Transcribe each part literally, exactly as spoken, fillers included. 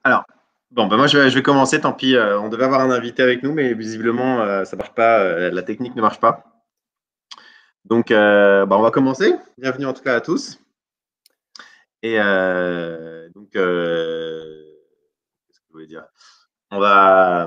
Alors, bon, bah moi je vais, je vais commencer, tant pis. Euh, on devait avoir un invité avec nous, mais visiblement, euh, ça marche pas, euh, la technique ne marche pas. Donc, euh, bah, on va commencer. Bienvenue en tout cas à tous. Et euh, donc, euh, qu'est-ce que je voulais dire? On va.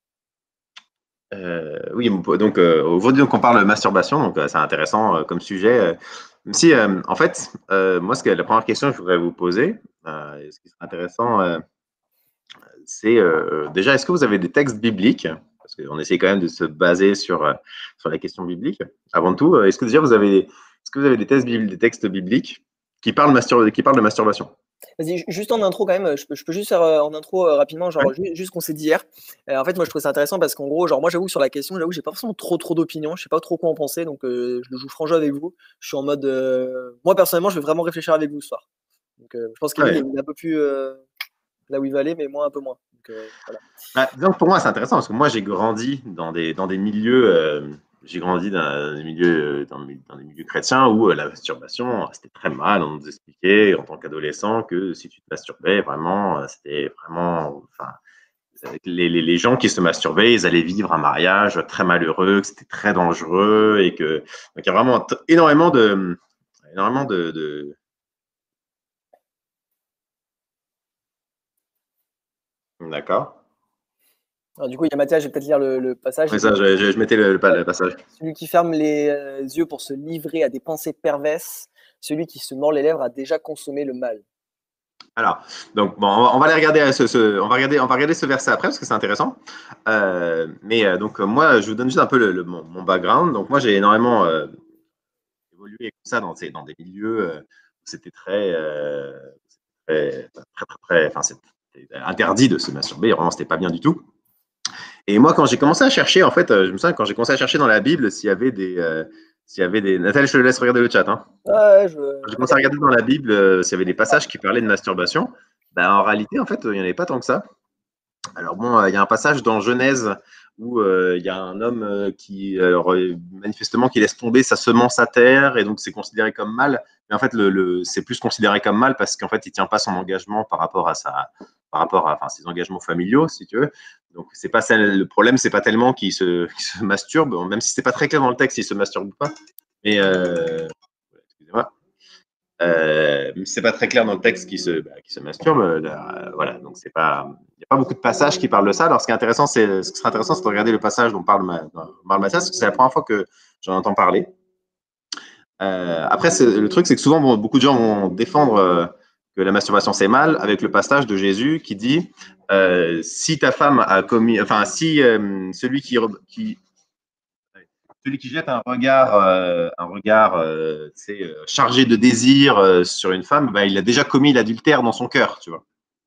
Euh, oui, donc euh, aujourd'hui, donc, on parle de masturbation, donc euh, c'est intéressant euh, comme sujet. Euh, même si, euh, en fait, euh, moi, ce que, la première question que je voudrais vous poser, euh, et ce qui serait intéressant, euh, c'est euh, déjà, est-ce que vous avez des textes bibliques? Parce qu'on essaie quand même de se baser sur, euh, sur la question biblique. Avant tout, euh, est-ce que déjà vous avez, est-ce que vous avez des textes, des textes bibliques qui parlent, mastur qui parlent de masturbation? Vas-y, juste en intro quand même, je peux, je peux juste faire euh, en intro euh, rapidement, genre Ouais. ju- juste ce qu'on s'est dit hier. Euh, en fait, moi je trouve ça intéressant parce qu'en gros, genre moi j'avoue que sur la question, j'avoue que j'ai pas forcément trop trop d'opinions, je sais pas trop quoi en penser, donc euh, je le joue franc jeu avec vous. Je suis en mode, euh, moi personnellement, je vais vraiment réfléchir avec vous ce soir. Donc euh, je pense qu'Emile Ouais. il est un peu plus euh, là où il va aller, mais moi un peu moins. Donc euh, voilà. Bah, disons que pour moi, c'est intéressant parce que moi, j'ai grandi dans des, dans des milieux, euh, j'ai grandi dans des milieux, dans, dans des milieux chrétiens où euh, la masturbation, c'était très mal. On nous expliquait en tant qu'adolescent que si tu te masturbais, vraiment, euh, c'était vraiment, enfin, les, les, les gens qui se masturbaient, ils allaient vivre un mariage très malheureux, que c'était très dangereux et que, donc il y a vraiment énormément de, énormément de, de... D'accord. Alors, du coup, il y a Mathias, je vais peut-être lire le, le passage. Oui, Il dit, ça, je, je, je mettais le, le, ouais, le passage. celui qui ferme les euh, yeux pour se livrer à des pensées perverses, celui qui se mord les lèvres a déjà consommé le mal. Alors, donc bon, on va, on va aller regarder ce, ce, on va regarder, on va regarder ce verset après parce que c'est intéressant. Euh, mais euh, donc moi, je vous donne juste un peu le, le, mon, mon, background. Donc moi, j'ai énormément euh, évolué comme ça dans, dans des milieux euh, où c'était très, euh, très, très, très, très, enfin, c'était interdit de se masturber. Vraiment, c'était pas bien du tout. Et moi, quand j'ai commencé à chercher, en fait, je me souviens quand j'ai commencé à chercher dans la Bible s'il y avait des, euh, s'il y avait des, Nathalie, je te laisse regarder le chat. Hein. Ouais, je, J'ai je commencé à regarde. regarder dans la Bible euh, s'il y avait des passages qui parlaient de masturbation. Ben, en réalité, en fait, il n'y en avait pas tant que ça. Alors bon, il y a un passage dans Genèse où euh, il y a un homme euh, qui, alors, manifestement, qui laisse tomber sa semence à terre et donc c'est considéré comme mal. Mais en fait, le, le, c'est plus considéré comme mal parce qu'en fait, il tient pas son engagement par rapport à sa, par rapport à, enfin, ses engagements familiaux, si tu veux. Donc c'est pas ça, le problème, c'est pas tellement qu'il se, qu'il se masturbe, même si c'est pas très clair dans le texte, il se masturbe ou pas. Mais euh, excusez-moi. Euh, c'est pas très clair dans le texte qui se, bah, qui se masturbe. Là, voilà, donc c'est pas, il n'y a pas beaucoup de passages qui parlent de ça. Alors, ce qui est intéressant, c'est, ce qui serait intéressant, c'est de regarder le passage dont parle, parle Mathias, parce que c'est la première fois que j'en entends parler. Euh, après, le truc, c'est que souvent, bon, beaucoup de gens vont défendre euh, que la masturbation c'est mal, avec le passage de Jésus qui dit euh, si ta femme a commis, enfin, si euh, celui qui, qui celui qui jette un regard, euh, un regard euh, euh, chargé de désir euh, sur une femme, bah, il a déjà commis l'adultère dans son cœur, tu vois.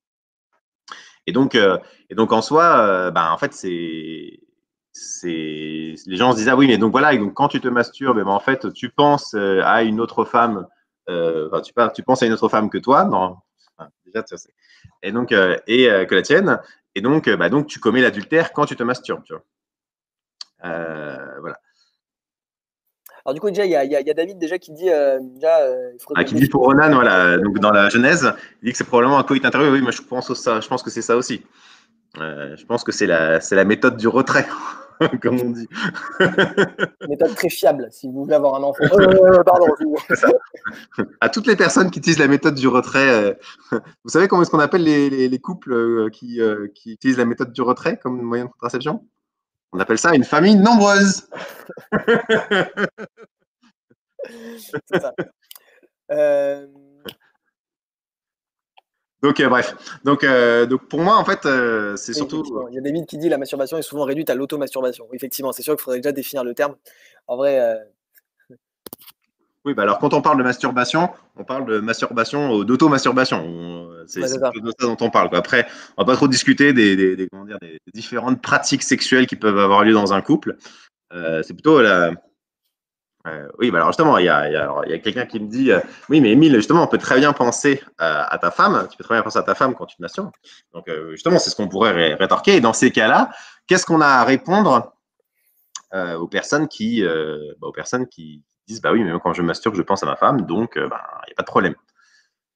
Et donc, euh, et donc en soi, euh, bah, en fait, c'est, c'est, les gens se disent ah oui, mais donc voilà, et donc quand tu te masturbes, bah, en fait, tu penses euh, à une autre femme, euh, enfin, tu, tu penses à une autre femme que toi, non, enfin, déjà, tu sais. Et donc, euh, et euh, que la tienne, et donc, bah, donc tu commets l'adultère quand tu te masturbes, tu vois. Euh, voilà. Alors du coup, déjà, il y a, y a, David déjà qui dit, euh, déjà, euh, il faudrait Ah, qu'on qui dit définisse. pour Ronan, voilà, donc dans la Genèse, il dit que c'est probablement un coït intérieur. Oui, moi je pense, ça, je pense que c'est ça aussi. Euh, je pense que c'est la, c'est la méthode du retrait, comme on dit. Méthode très fiable si vous voulez avoir un enfant. Euh, pardon. C'est ça. À toutes les personnes qui utilisent la méthode du retrait, euh, vous savez comment est-ce qu'on appelle les, les, les couples euh, qui, euh, qui utilisent la méthode du retrait comme moyen de contraception? On appelle ça une famille nombreuse. C'est ça. Euh... Donc, euh, bref. Donc, euh, donc, pour moi, en fait, euh, c'est Oui, surtout. effectivement. Il y a David qui dit la masturbation est souvent réduite à l'automasturbation. Oui, effectivement, c'est sûr qu'il faudrait déjà définir le terme. En vrai. Euh... Oui, bah alors quand on parle de masturbation, on parle de masturbation, euh, d'auto-masturbation. C'est Ouais, c'est c'est ça. plutôt de ça dont on parle, quoi. Après, on va pas trop discuter des, des, des, comment dire, des, des différentes pratiques sexuelles qui peuvent avoir lieu dans un couple. Euh, c'est plutôt la. Euh, oui, bah alors justement, il y a, il y a, alors, il y a quelqu'un qui me dit euh, oui, mais Émile, justement, on peut très bien penser à, à ta femme. Tu peux très bien penser à ta femme quand tu te masturbes. Donc, euh, justement, c'est ce qu'on pourrait ré rétorquer. Et dans ces cas-là, qu'est-ce qu'on a à répondre euh, aux personnes qui, euh, bah, aux personnes qui disent bah oui, mais moi, quand je me masturbe, je pense à ma femme, donc il euh, n'y bah, a pas de problème.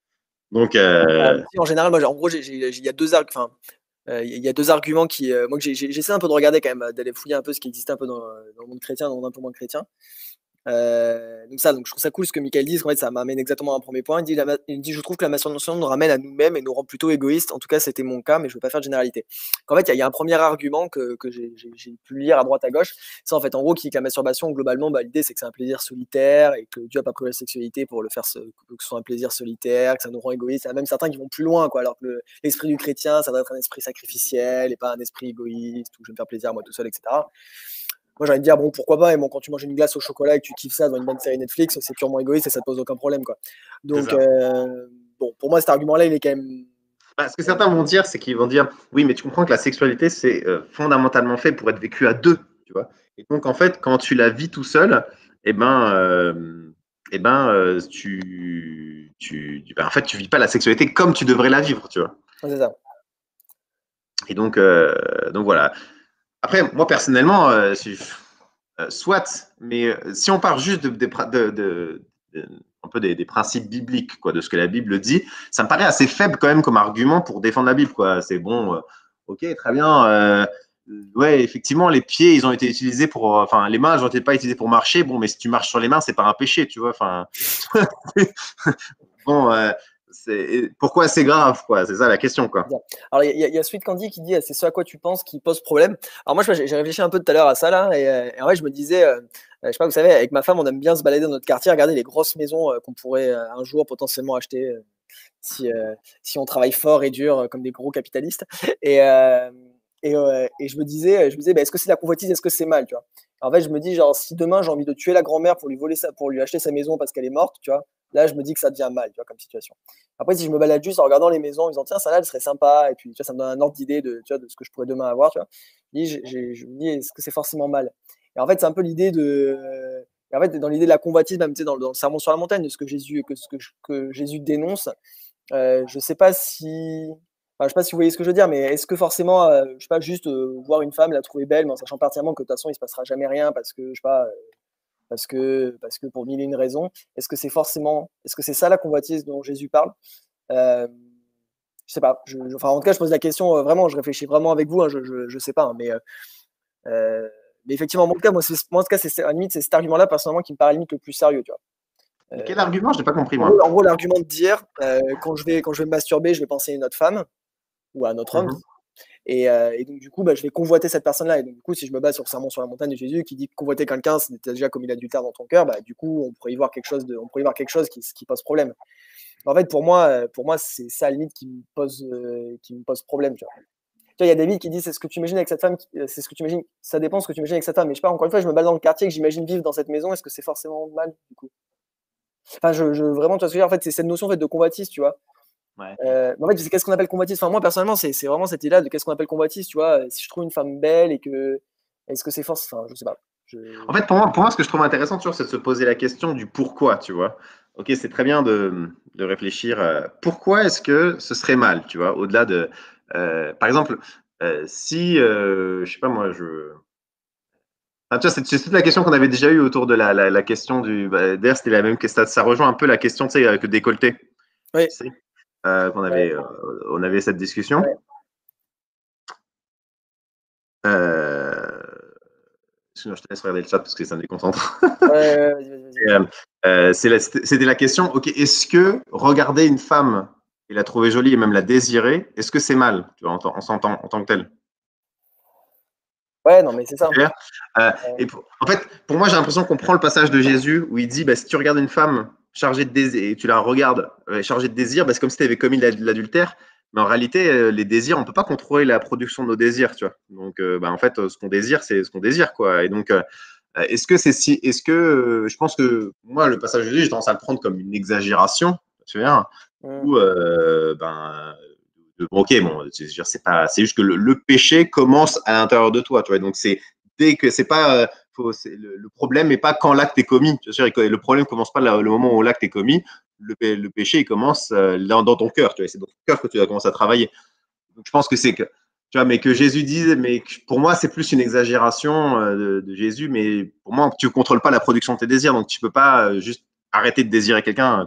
Donc, euh... euh, en général, moi, en gros, il y a deux arcs. Enfin, il euh, y a deux arguments qui, euh, moi, que j'essaie un peu de regarder quand même, d'aller fouiller un peu ce qui existait un peu dans, dans le monde chrétien, dans le monde un peu moins chrétien. Euh, donc ça, donc je trouve ça cool ce que Michael dit, parce qu'en fait ça m'amène exactement à un premier point. Il dit, la, il dit je trouve que la masturbation nous ramène à nous-mêmes et nous rend plutôt égoïstes. En tout cas, c'était mon cas, mais je veux pas faire de généralité. En fait, il y, y, a un premier argument que, que j'ai pu lire à droite à gauche. C'est en fait en gros qui dit que la masturbation globalement, bah, l'idée c'est que c'est un plaisir solitaire et que Dieu a pas prévu la sexualité pour le faire, que ce soit un plaisir solitaire, que ça nous rend égoïstes. Il y a même certains qui vont plus loin, quoi. Alors que l'esprit le, du chrétien, ça doit être un esprit sacrificiel et pas un esprit égoïste où je vais me faire plaisir moi tout seul, et cetera. Moi, j'ai envie de dire, bon, pourquoi pas, et bon, quand tu manges une glace au chocolat et que tu kiffes ça devant une bonne série Netflix, c'est purement égoïste et ça te pose aucun problème, quoi. Donc, euh, bon, pour moi, cet argument-là, il est quand même. Bah, ce que certains vont dire, c'est qu'ils vont dire, oui, mais tu comprends que la sexualité, c'est euh, fondamentalement fait pour être vécu à deux, tu vois. Et donc, en fait, quand tu la vis tout seul, eh ben, euh, eh ben, euh, tu, tu, ben, en fait, tu vis pas la sexualité comme tu devrais la vivre, tu vois. C'est ça. Et donc, euh, donc voilà. Après, moi personnellement, euh, si, euh, soit, mais euh, si on part juste de, de, de, de, de un peu des, des, principes bibliques, quoi, de ce que la Bible dit, ça me paraît assez faible quand même comme argument pour défendre la Bible, quoi. C'est bon, euh, ok, très bien. Euh, ouais, effectivement, les pieds, ils ont été utilisés pour, enfin, les mains, ils n'ont été pas utilisées pour marcher. Bon, mais si tu marches sur les mains, c'est pas un péché, tu vois. Enfin, bon. Euh, pourquoi c'est grave, quoi? C'est ça la question, quoi. Alors, il y, y, a Sweet Candy qui dit c'est ce à quoi tu penses qui pose problème. Alors, moi, j'ai réfléchi un peu tout à l'heure à ça, là, et, et en vrai, je me disais, euh, je sais pas, vous savez, avec ma femme, on aime bien se balader dans notre quartier, regarder les grosses maisons euh, qu'on pourrait euh, un jour potentiellement acheter euh, si, euh, si on travaille fort et dur euh, comme des gros capitalistes. Et, euh, et, euh, et je me disais, je me disais bah, est-ce que c'est la convoitise, est-ce que c'est mal, tu vois? En fait, je me dis, genre, si demain j'ai envie de tuer la grand-mère pour lui voler ça, pour lui acheter sa maison parce qu'elle est morte, tu vois, là, je me dis que ça devient mal, tu vois, comme situation. Après, si je me balade juste en regardant les maisons, en me disant, tiens, ça là, elle serait sympa, et puis, tu vois, ça me donne un ordre d'idée de, tu vois, de ce que je pourrais demain avoir, tu vois. Je, dis, je me dis, est-ce que c'est forcément mal? Et en fait, c'est un peu l'idée de. Et en fait, dans l'idée de la convoitise, même, tu sais, dans, dans le Sermon sur la montagne, de ce que Jésus, que, ce que, que Jésus dénonce, euh, je sais pas si. Enfin, je sais pas si vous voyez ce que je veux dire, mais est-ce que forcément, euh, je sais pas, juste euh, voir une femme, la trouver belle, mais en sachant pertinemment que de toute façon, il se passera jamais rien parce que, je sais pas, euh, parce que, parce que pour mille et une raisons, est-ce que c'est forcément, est-ce que c'est ça la convoitise dont Jésus parle? euh, Je sais pas. Je, je, enfin, en tout cas, je pose la question euh, vraiment, je réfléchis vraiment avec vous, hein, je, je, je sais pas, hein, mais, euh, mais effectivement, en tout cas, moi, moi en tout cas, c'est à limite, c'est cet argument-là personnellement qui me paraît limite le plus sérieux, tu vois. Euh, Quel argument? Je n'ai pas compris, moi. En gros, en gros l'argument de dire euh, quand, je vais, quand je vais me masturber, je vais penser à une autre femme ou à un autre homme. Mm-hmm. Et, euh, et donc, du coup, bah, je vais convoiter cette personne-là. Et donc, du coup, si je me base sur le Sermon sur la montagne de Jésus qui dit que convoiter quelqu'un, c'est déjà commis l'adultère dans ton cœur, bah, du coup, on pourrait y voir quelque chose, de, on pourrait y voir quelque chose qui, qui pose problème. En fait, pour moi, pour moi c'est ça, à la limite, qui me pose, euh, qui me pose problème. Tu vois. Il y a David qui dit c'est ce que tu imagines avec cette femme, c'est ce que tu imagines, ça dépend de ce que tu imagines avec cette femme. Mais je sais pas, encore une fois, je me balade dans le quartier, que j'imagine vivre dans cette maison, est-ce que c'est forcément mal, du coup? Enfin, je, je vraiment, tu vois ce que je veux dire, en fait, c'est cette notion en fait, de convoitise, tu vois. Ouais. Euh, en fait, qu'est-ce qu'on appelle convoitise? Enfin, moi, personnellement, c'est vraiment cette idée-là de qu'est-ce qu'on appelle convoitise, tu vois. Si je trouve une femme belle et que. Est-ce que c'est force? Enfin, je sais pas. Je... En fait, pour moi, pour moi, ce que je trouve intéressant, toujours, c'est de se poser la question du pourquoi, tu vois. Ok, c'est très bien de, de réfléchir. Euh, pourquoi est-ce que ce serait mal, tu vois, au-delà de. Euh, par exemple, euh, si, euh, je sais pas moi, je. Ah, tu vois, c'est toute la question qu'on avait déjà eue autour de la, la, la question du. Bah, D'ailleurs, c'était la même question. Ça, ça rejoint un peu la question, tu sais, avec le décolleté. Oui. Tu sais, euh, qu'on avait, ouais. euh, on avait cette discussion. Ouais. Euh... Je te laisse regarder le chat parce que ça me déconcentre. Ouais, vas-y, vas-y. Euh, euh, C'était la question, ok, est-ce que regarder une femme et la trouver jolie et même la désirer, est-ce que c'est mal, tu vois, en, en, en, en tant que tel? Ouais, non, mais c'est ça. Euh, et pour, en fait, pour moi, j'ai l'impression qu'on prend le passage de Jésus où il dit, bah, si tu regardes une femme chargée de désir et tu la regardes euh, chargée de désir, bah, c'est comme si tu avais commis l'adultère. Mais en réalité, euh, les désirs, on ne peut pas contrôler la production de nos désirs, tu vois. Donc, euh, bah, en fait, euh, ce qu'on désire, c'est ce qu'on désire, quoi. Et donc, euh, est-ce que c'est si, est-ce que, euh, je pense que moi, le passage de Jésus, j'ai tendance à le prendre comme une exagération, tu vois, mm. où, euh, ben, ok, bon, c'est pas, c'est juste que le, le péché commence à l'intérieur de toi, tu vois. Donc, c'est dès que c'est pas, euh, faut, le, le problème n'est pas quand l'acte est commis. Tu vois, le problème commence pas le, le moment où l'acte est commis. Le, le, péché, il commence euh, dans, dans ton cœur. C'est dans ton cœur que tu vas commencer à travailler. Donc, je pense que c'est que, tu vois, mais que Jésus dise, mais pour moi, c'est plus une exagération euh, de, de Jésus. Mais pour moi, tu ne contrôles pas la production de tes désirs, donc tu peux pas euh, juste arrêter de désirer quelqu'un, tu vois.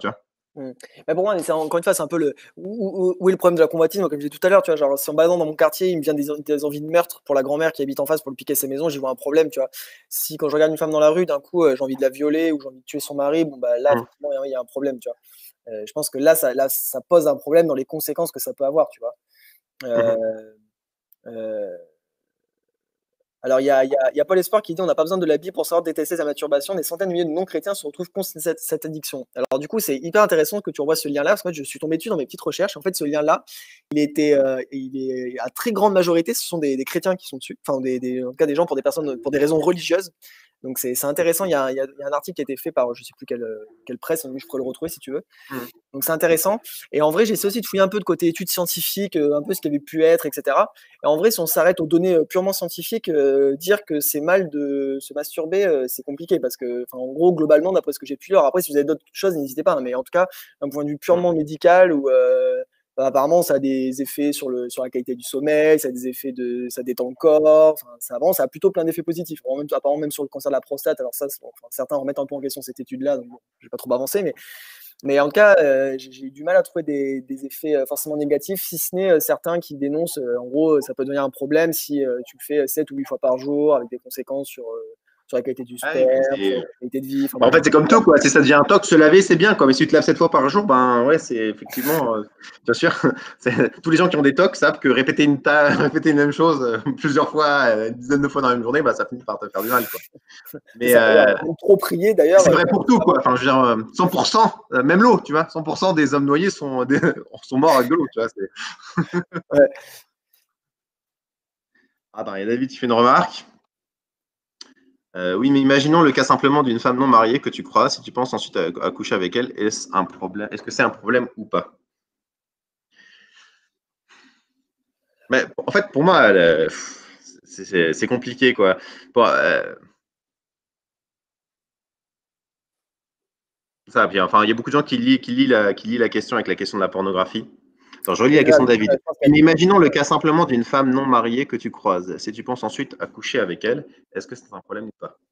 Mmh. Bah, pour moi, c'est encore une fois, c'est un peu le où où où est le problème de la convoitise? Moi, comme je disais tout à l'heure, tu vois? Genre, si en me baladant dans mon quartier, il me vient des en des envies de meurtre pour la grand-mère qui habite en face pour lui piquer ses maisons, j'y vois un problème, tu vois? Si quand je regarde une femme dans la rue, d'un coup, heu, j'ai envie de la violer ou j'ai envie de tuer son mari, bon, bah, là, Mmh. effectivement, il y a il y a un problème, tu vois? Heu, je pense que là, ça là, ça pose un problème dans les conséquences que ça peut avoir, tu vois? Mmh Heu mh. heu Alors, il y a, il y a, il y a Paul Espoir qui dit: «On n'a pas besoin de la Bible pour savoir détester sa masturbation. Des centaines de milliers de non-chrétiens se retrouvent contre cette, cette addiction». Alors, du coup, c'est hyper intéressant que tu revoies ce lien-là, parce que moi, je suis tombé dessus dans mes petites recherches. En fait, ce lien-là, il était, euh, il est à très grande majorité, ce sont des, des chrétiens qui sont dessus, enfin, des, des- en tout cas, des gens pour des personnes, pour des raisons religieuses. Donc, c'est c'est intéressant. Il y, a, il, y a, il y a un article qui a été fait par, je sais plus quelle, quelle presse, je pourrais le retrouver si tu veux. Mmh. Donc c'est intéressant. Et en vrai, j'ai essayé aussi de fouiller un peu de côté études scientifiques, euh, un peu ce qui avait pu être, et cetera. Et en vrai, si on s'arrête aux données euh, purement scientifiques, euh, dire que c'est mal de se masturber, euh, c'est compliqué parce que, enfin, en gros, globalement, d'après ce que j'ai pu lire, après, si vous avez d'autres choses, n'hésitez pas. Hein, mais en tout cas, d'un point de vue Mmh. purement médical, ou euh, bah, apparemment, ça a des effets sur le sur la qualité du sommeil, ça a des effets de, ça détend le corps. Enfin, ça, vraiment, ça a plutôt plein d'effets positifs. En même, apparemment, même sur le cancer de la prostate. Alors ça, c'est- bon, enfin, certains remettent un peu en question cette étude-là, donc bon, je vais pas trop avancer, mais mais en tout cas, euh, j'ai j'ai eu du mal à trouver des, des effets euh, forcément négatifs, si ce n'est euh, certains qui dénoncent, euh, en gros, euh, ça peut devenir un problème si euh, tu le fais sept ou huit fois par jour, avec des conséquences sur, euh, sur la qualité du Ah oui, mais sperme, sur c'est la qualité de vie. Enfin bah, en bref. fait, c'est comme tout, quoi. Si ça devient un toc, se laver, c'est bien, quoi. Mais si tu te laves sept fois par jour, ben ouais, c'est effectivement, euh, bien sûr, c'est- tous les gens qui ont des tocs savent que répéter une ta... répéter une même chose euh, plusieurs fois, euh, une dizaine de fois dans la même journée, bah, ça finit par te faire du mal, quoi. C'est Mais ça, d'ailleurs, euh, même trop prier, d'ailleurs. c'est euh, vrai pour tout, quoi. Enfin, je veux dire, euh, cent pour cent, euh, même l'eau, tu vois, cent pour cent des hommes noyés sont, des- sont morts avec de l'eau, tu vois. c'est- Ouais. Attends, il y a David qui fait une remarque. Euh, oui, mais imaginons le cas simplement d'une femme non mariée que tu crois. Si tu penses ensuite à, à coucher avec elle, est-ce un problème? Est-ce que c'est un problème ou pas? Mais en fait, pour moi, le- c'est c'est- c'est compliqué, quoi. Bon, euh, ça, puis, enfin, il y a beaucoup de gens qui lisent qui lit la, qui lit la question avec la question de la pornographie. Attends, je relis Et la là, question de je David. pense qu'il y a- Imaginons le cas simplement d'une femme non mariée que tu croises. Si tu penses ensuite à coucher avec elle, est-ce que c'est un problème ou pas?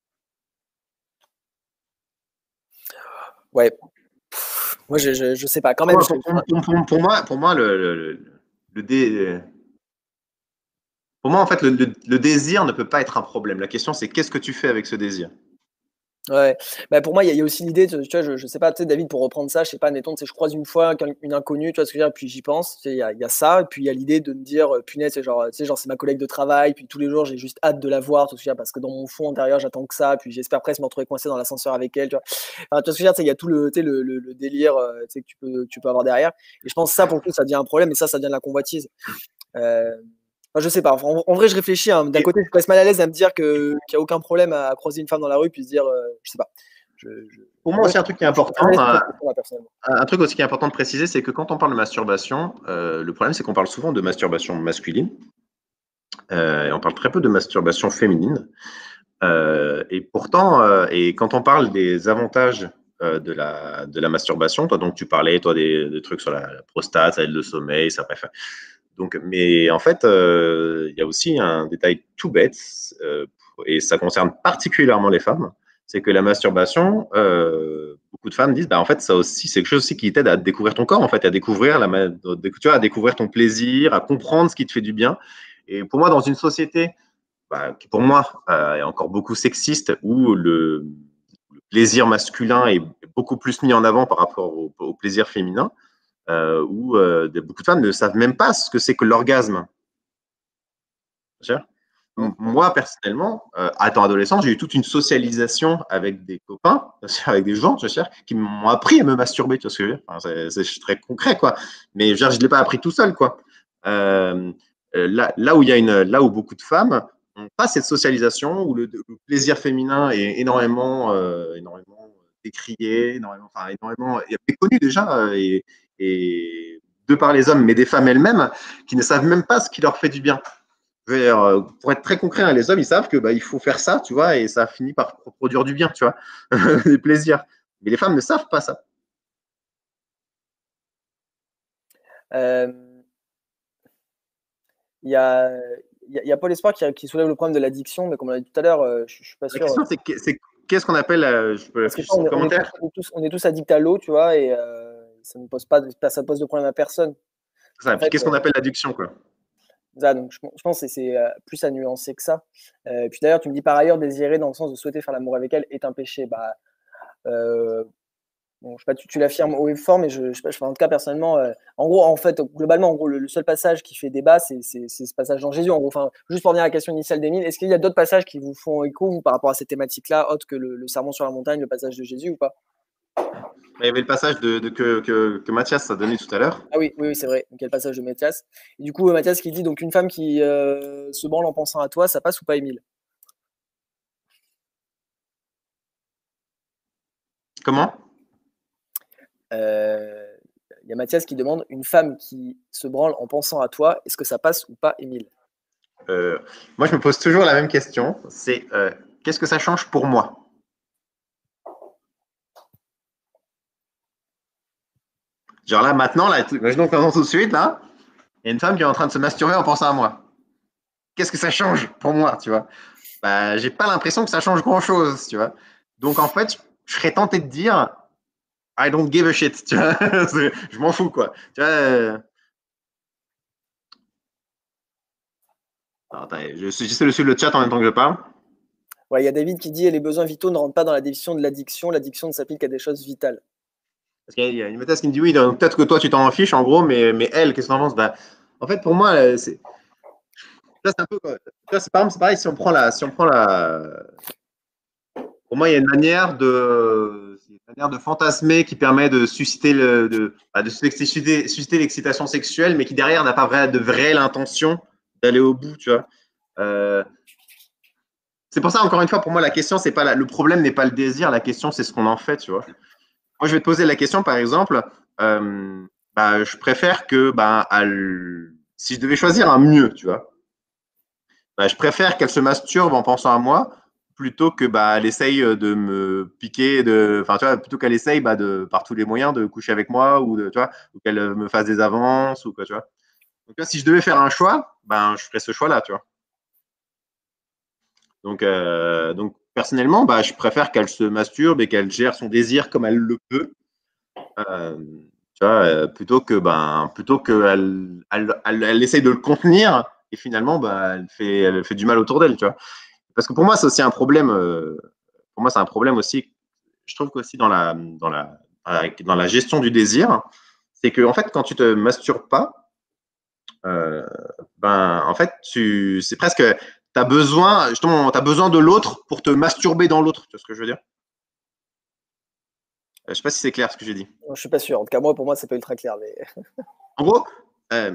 Ouais. Pff, moi, je, je, je sais pas, quand Pour même. moi, Je, pour, pour- pour- pour moi, pour moi, le, le- le- le dé- pour moi, en fait, le, le- le désir ne peut pas être un problème. La question, c'est qu'est-ce que tu fais avec ce désir? Ouais, bah, pour moi, il y a il y a aussi l'idée de, tu vois, je je sais pas, tu sais, David, pour reprendre ça, je sais pas, admettons, tu sais, je croise une fois quelqu'un une inconnue, tu vois ce que je veux dire? Puis j'y pense, tu sais, il y a il y a ça, et puis il y a l'idée de me dire, heu: «Punaise», c'est genre, tu sais, genre, c'est ma collègue de travail, puis tous les jours, j'ai juste hâte de la voir, tu vois ce que je veux dire? Parce que dans mon fond intérieur, j'attends que ça, puis j'espère presque me retrouver coincé dans l'ascenseur avec elle, tu vois? Enfin, tu vois ce que je veux dire? Tu sais, il y a tout le, tu sais, le le le délire, heu, tu sais, que tu peux que tu peux avoir derrière, et je pense que ça, pour le coup, ça devient un problème, et ça, ça devient de la convoitise. Heu, enfin, je sais pas, enfin, en en vrai, je réfléchis, hein, d'un Et côté, je reste mal à l'aise à me dire que qu'il y a aucun problème à croiser une femme dans la rue, puis se dire, heu, je sais pas. Je, je... pour En moi vrai, aussi, un truc qui est je suis très à important, l'aise sur un, cette question-là, personnellement. un truc aussi qui est important de préciser, c'est que quand on parle de masturbation, euh, le problème, c'est qu'on parle souvent de masturbation masculine, euh, et on parle très peu de masturbation féminine. Euh, et pourtant, euh, et quand on parle des avantages euh, de la, de la masturbation, toi, donc tu parlais, toi, des, des trucs sur la, la prostate, ça aide le sommeil, ça bref. Donc, mais en fait, euh, il y a aussi un détail tout bête, euh, et ça concerne particulièrement les femmes, c'est que la masturbation, euh, beaucoup de femmes disent, bah, en fait, ça aussi, c'est quelque chose aussi qui t'aide à découvrir ton corps, en fait, à découvrir la, tu vois, à découvrir ton plaisir, à comprendre ce qui te fait du bien. Et pour moi, dans une société bah, qui pour moi euh, est encore beaucoup sexiste, où le, le plaisir masculin est beaucoup plus mis en avant par rapport au, au plaisir féminin, euh, où euh, beaucoup de femmes ne savent même pas ce que c'est que l'orgasme. Hein, hein. Moi, personnellement, euh, étant adolescent, j'ai eu toute une socialisation avec des copains, avec des gens, tu vois, qui m'ont appris à me masturber, tu vois ce que je veux dire. Enfin, c'est, c'est très concret, quoi. Mais je ne l'ai pas appris tout seul, quoi. Euh, là, là, où il y a une, là où beaucoup de femmes n'ont pas cette socialisation, où le, le plaisir féminin est énormément, euh, énormément décrié, énormément, enfin, énormément est connu déjà, et, et de par les hommes, mais des femmes elles-mêmes, qui ne savent même pas ce qui leur fait du bien. Pour être très concret, hein, les hommes, ils savent que bah, il faut faire ça, tu vois, et ça finit par produire du bien, tu vois, des plaisirs. Mais les femmes ne savent pas ça. Euh, Il y a, il y a, il y a Paul Espoir qui, qui soulève le problème de l'addiction, mais comme on l'a dit tout à l'heure, euh, je, je suis pas La sûr. question, c'est que, c'est qu'est-ce qu'on appelle, euh, je peux Parce que afficher on son est, on est tous, commentaire? on est tous, on est tous addicts à l'eau, tu vois, et euh, ça ne pose pas, de- ça pose de problème à personne. Ça, En puis fait, qu'est-ce euh, qu'on appelle l'addiction, quoi? ça, donc je, je pense que c'est euh, plus à nuancer que ça. Euh, et puis d'ailleurs, tu me dis par ailleurs, désirer dans le sens de souhaiter faire l'amour avec elle est un péché. Bah, euh, bon, je sais pas, tu, tu l'affirmes haut et fort, mais je, je sais pas, je- en tout cas, personnellement, euh, en gros, en fait, globalement, en gros, le, le seul passage qui fait débat, c'est c'est- c'est ce passage dans Jésus. En gros, enfin, juste pour revenir à la question initiale d'Émile, est-ce qu'il y a d'autres passages qui vous font écho, vous, par rapport à cette thématique-là, autre que le, le sermon sur la montagne, le passage de Jésus ou pas? Il y avait le passage de, de- que, que, que Mathias a donné tout à l'heure. Ah oui, oui, oui, c'est vrai. Donc, il y a le passage de Mathias. Et du coup, euh, Mathias qui dit donc une femme qui euh, se branle en pensant à toi, ça passe ou pas, Émile? Comment? Euh, Il y a Mathias qui demande une femme qui se branle en pensant à toi, est-ce que ça passe ou pas, Émile? Euh, Moi, je me pose toujours la même question. C'est euh, qu'est-ce que ça change pour moi? Genre là, maintenant, là, imaginons qu'on tout de suite, là, il y a une femme qui est en train de se masturber en pensant à moi. Qu'est-ce que ça change pour moi, tu vois? Bah, j'ai pas l'impression que ça change grand-chose, tu vois. Donc, en fait, je serais tenté de dire I don't give a shit, tu vois. Je m'en fous, quoi. Tu vois, euh... Alors, attends, je- j'essaie de suivre le chat en même temps que je parle. Ouais, il y a David qui dit les besoins vitaux ne rentrent pas dans la définition de l'addiction, l'addiction ne s'applique qu'à des choses vitales. Parce qu'il y a une méthode qui me dit oui, donc peut-être que toi tu t'en fiches en gros, mais, mais elle, qu'est-ce que t'en penses? Bah, en fait, pour moi, euh, c'est ça, c'est un peu. Ça, c'est par exemple, c'est pareil, si on prend la. Si on prend la pour moi, il y a une manière de, c'est une manière de fantasmer qui permet de susciter, le, de, bah, de susciter, susciter l'excitation sexuelle, mais qui derrière n'a pas vrai, de vraie intention d'aller au bout, tu vois. Euh, c'est pour ça, encore une fois, pour moi, la question, c'est pas la, le problème n'est pas le désir, la question, c'est ce qu'on en fait, tu vois. Moi, je vais te poser la question, par exemple, euh, bah, je préfère que, bah, elle, si je devais choisir un mieux, tu vois, bah, je préfère qu'elle se masturbe en pensant à moi plutôt que bah, elle essaye de me piquer, de, enfin, tu vois, plutôt qu'elle essaye bah, de, par tous les moyens de coucher avec moi ou, de, tu vois, ou qu'elle me fasse des avances ou quoi, tu vois. Donc là, si je devais faire un choix, ben, je ferais ce choix-là, tu vois. Donc, euh, donc personnellement, bah, je préfère qu'elle se masturbe et qu'elle gère son désir comme elle le peut. Euh, tu vois, euh, plutôt que ben, plutôt qu'elle elle, elle, elle essaye de le contenir et finalement, bah, elle fait, elle fait du mal autour d'elle, tu vois. Parce que pour moi, c'est aussi un problème. Euh, pour moi, c'est un problème aussi. Je trouve qu'aussi dans la, dans la, dans la gestion du désir, c'est que en fait, quand tu te masturbes pas, euh, ben, en fait, tu, c'est presque, tu as besoin, justement, tu as besoin de l'autre pour te masturber dans l'autre. Tu vois ce que je veux dire? Je sais pas si c'est clair ce que j'ai dit. Non, je suis pas sûr. En tout cas, moi, pour moi, c'est pas ultra clair. Mais... En gros, euh,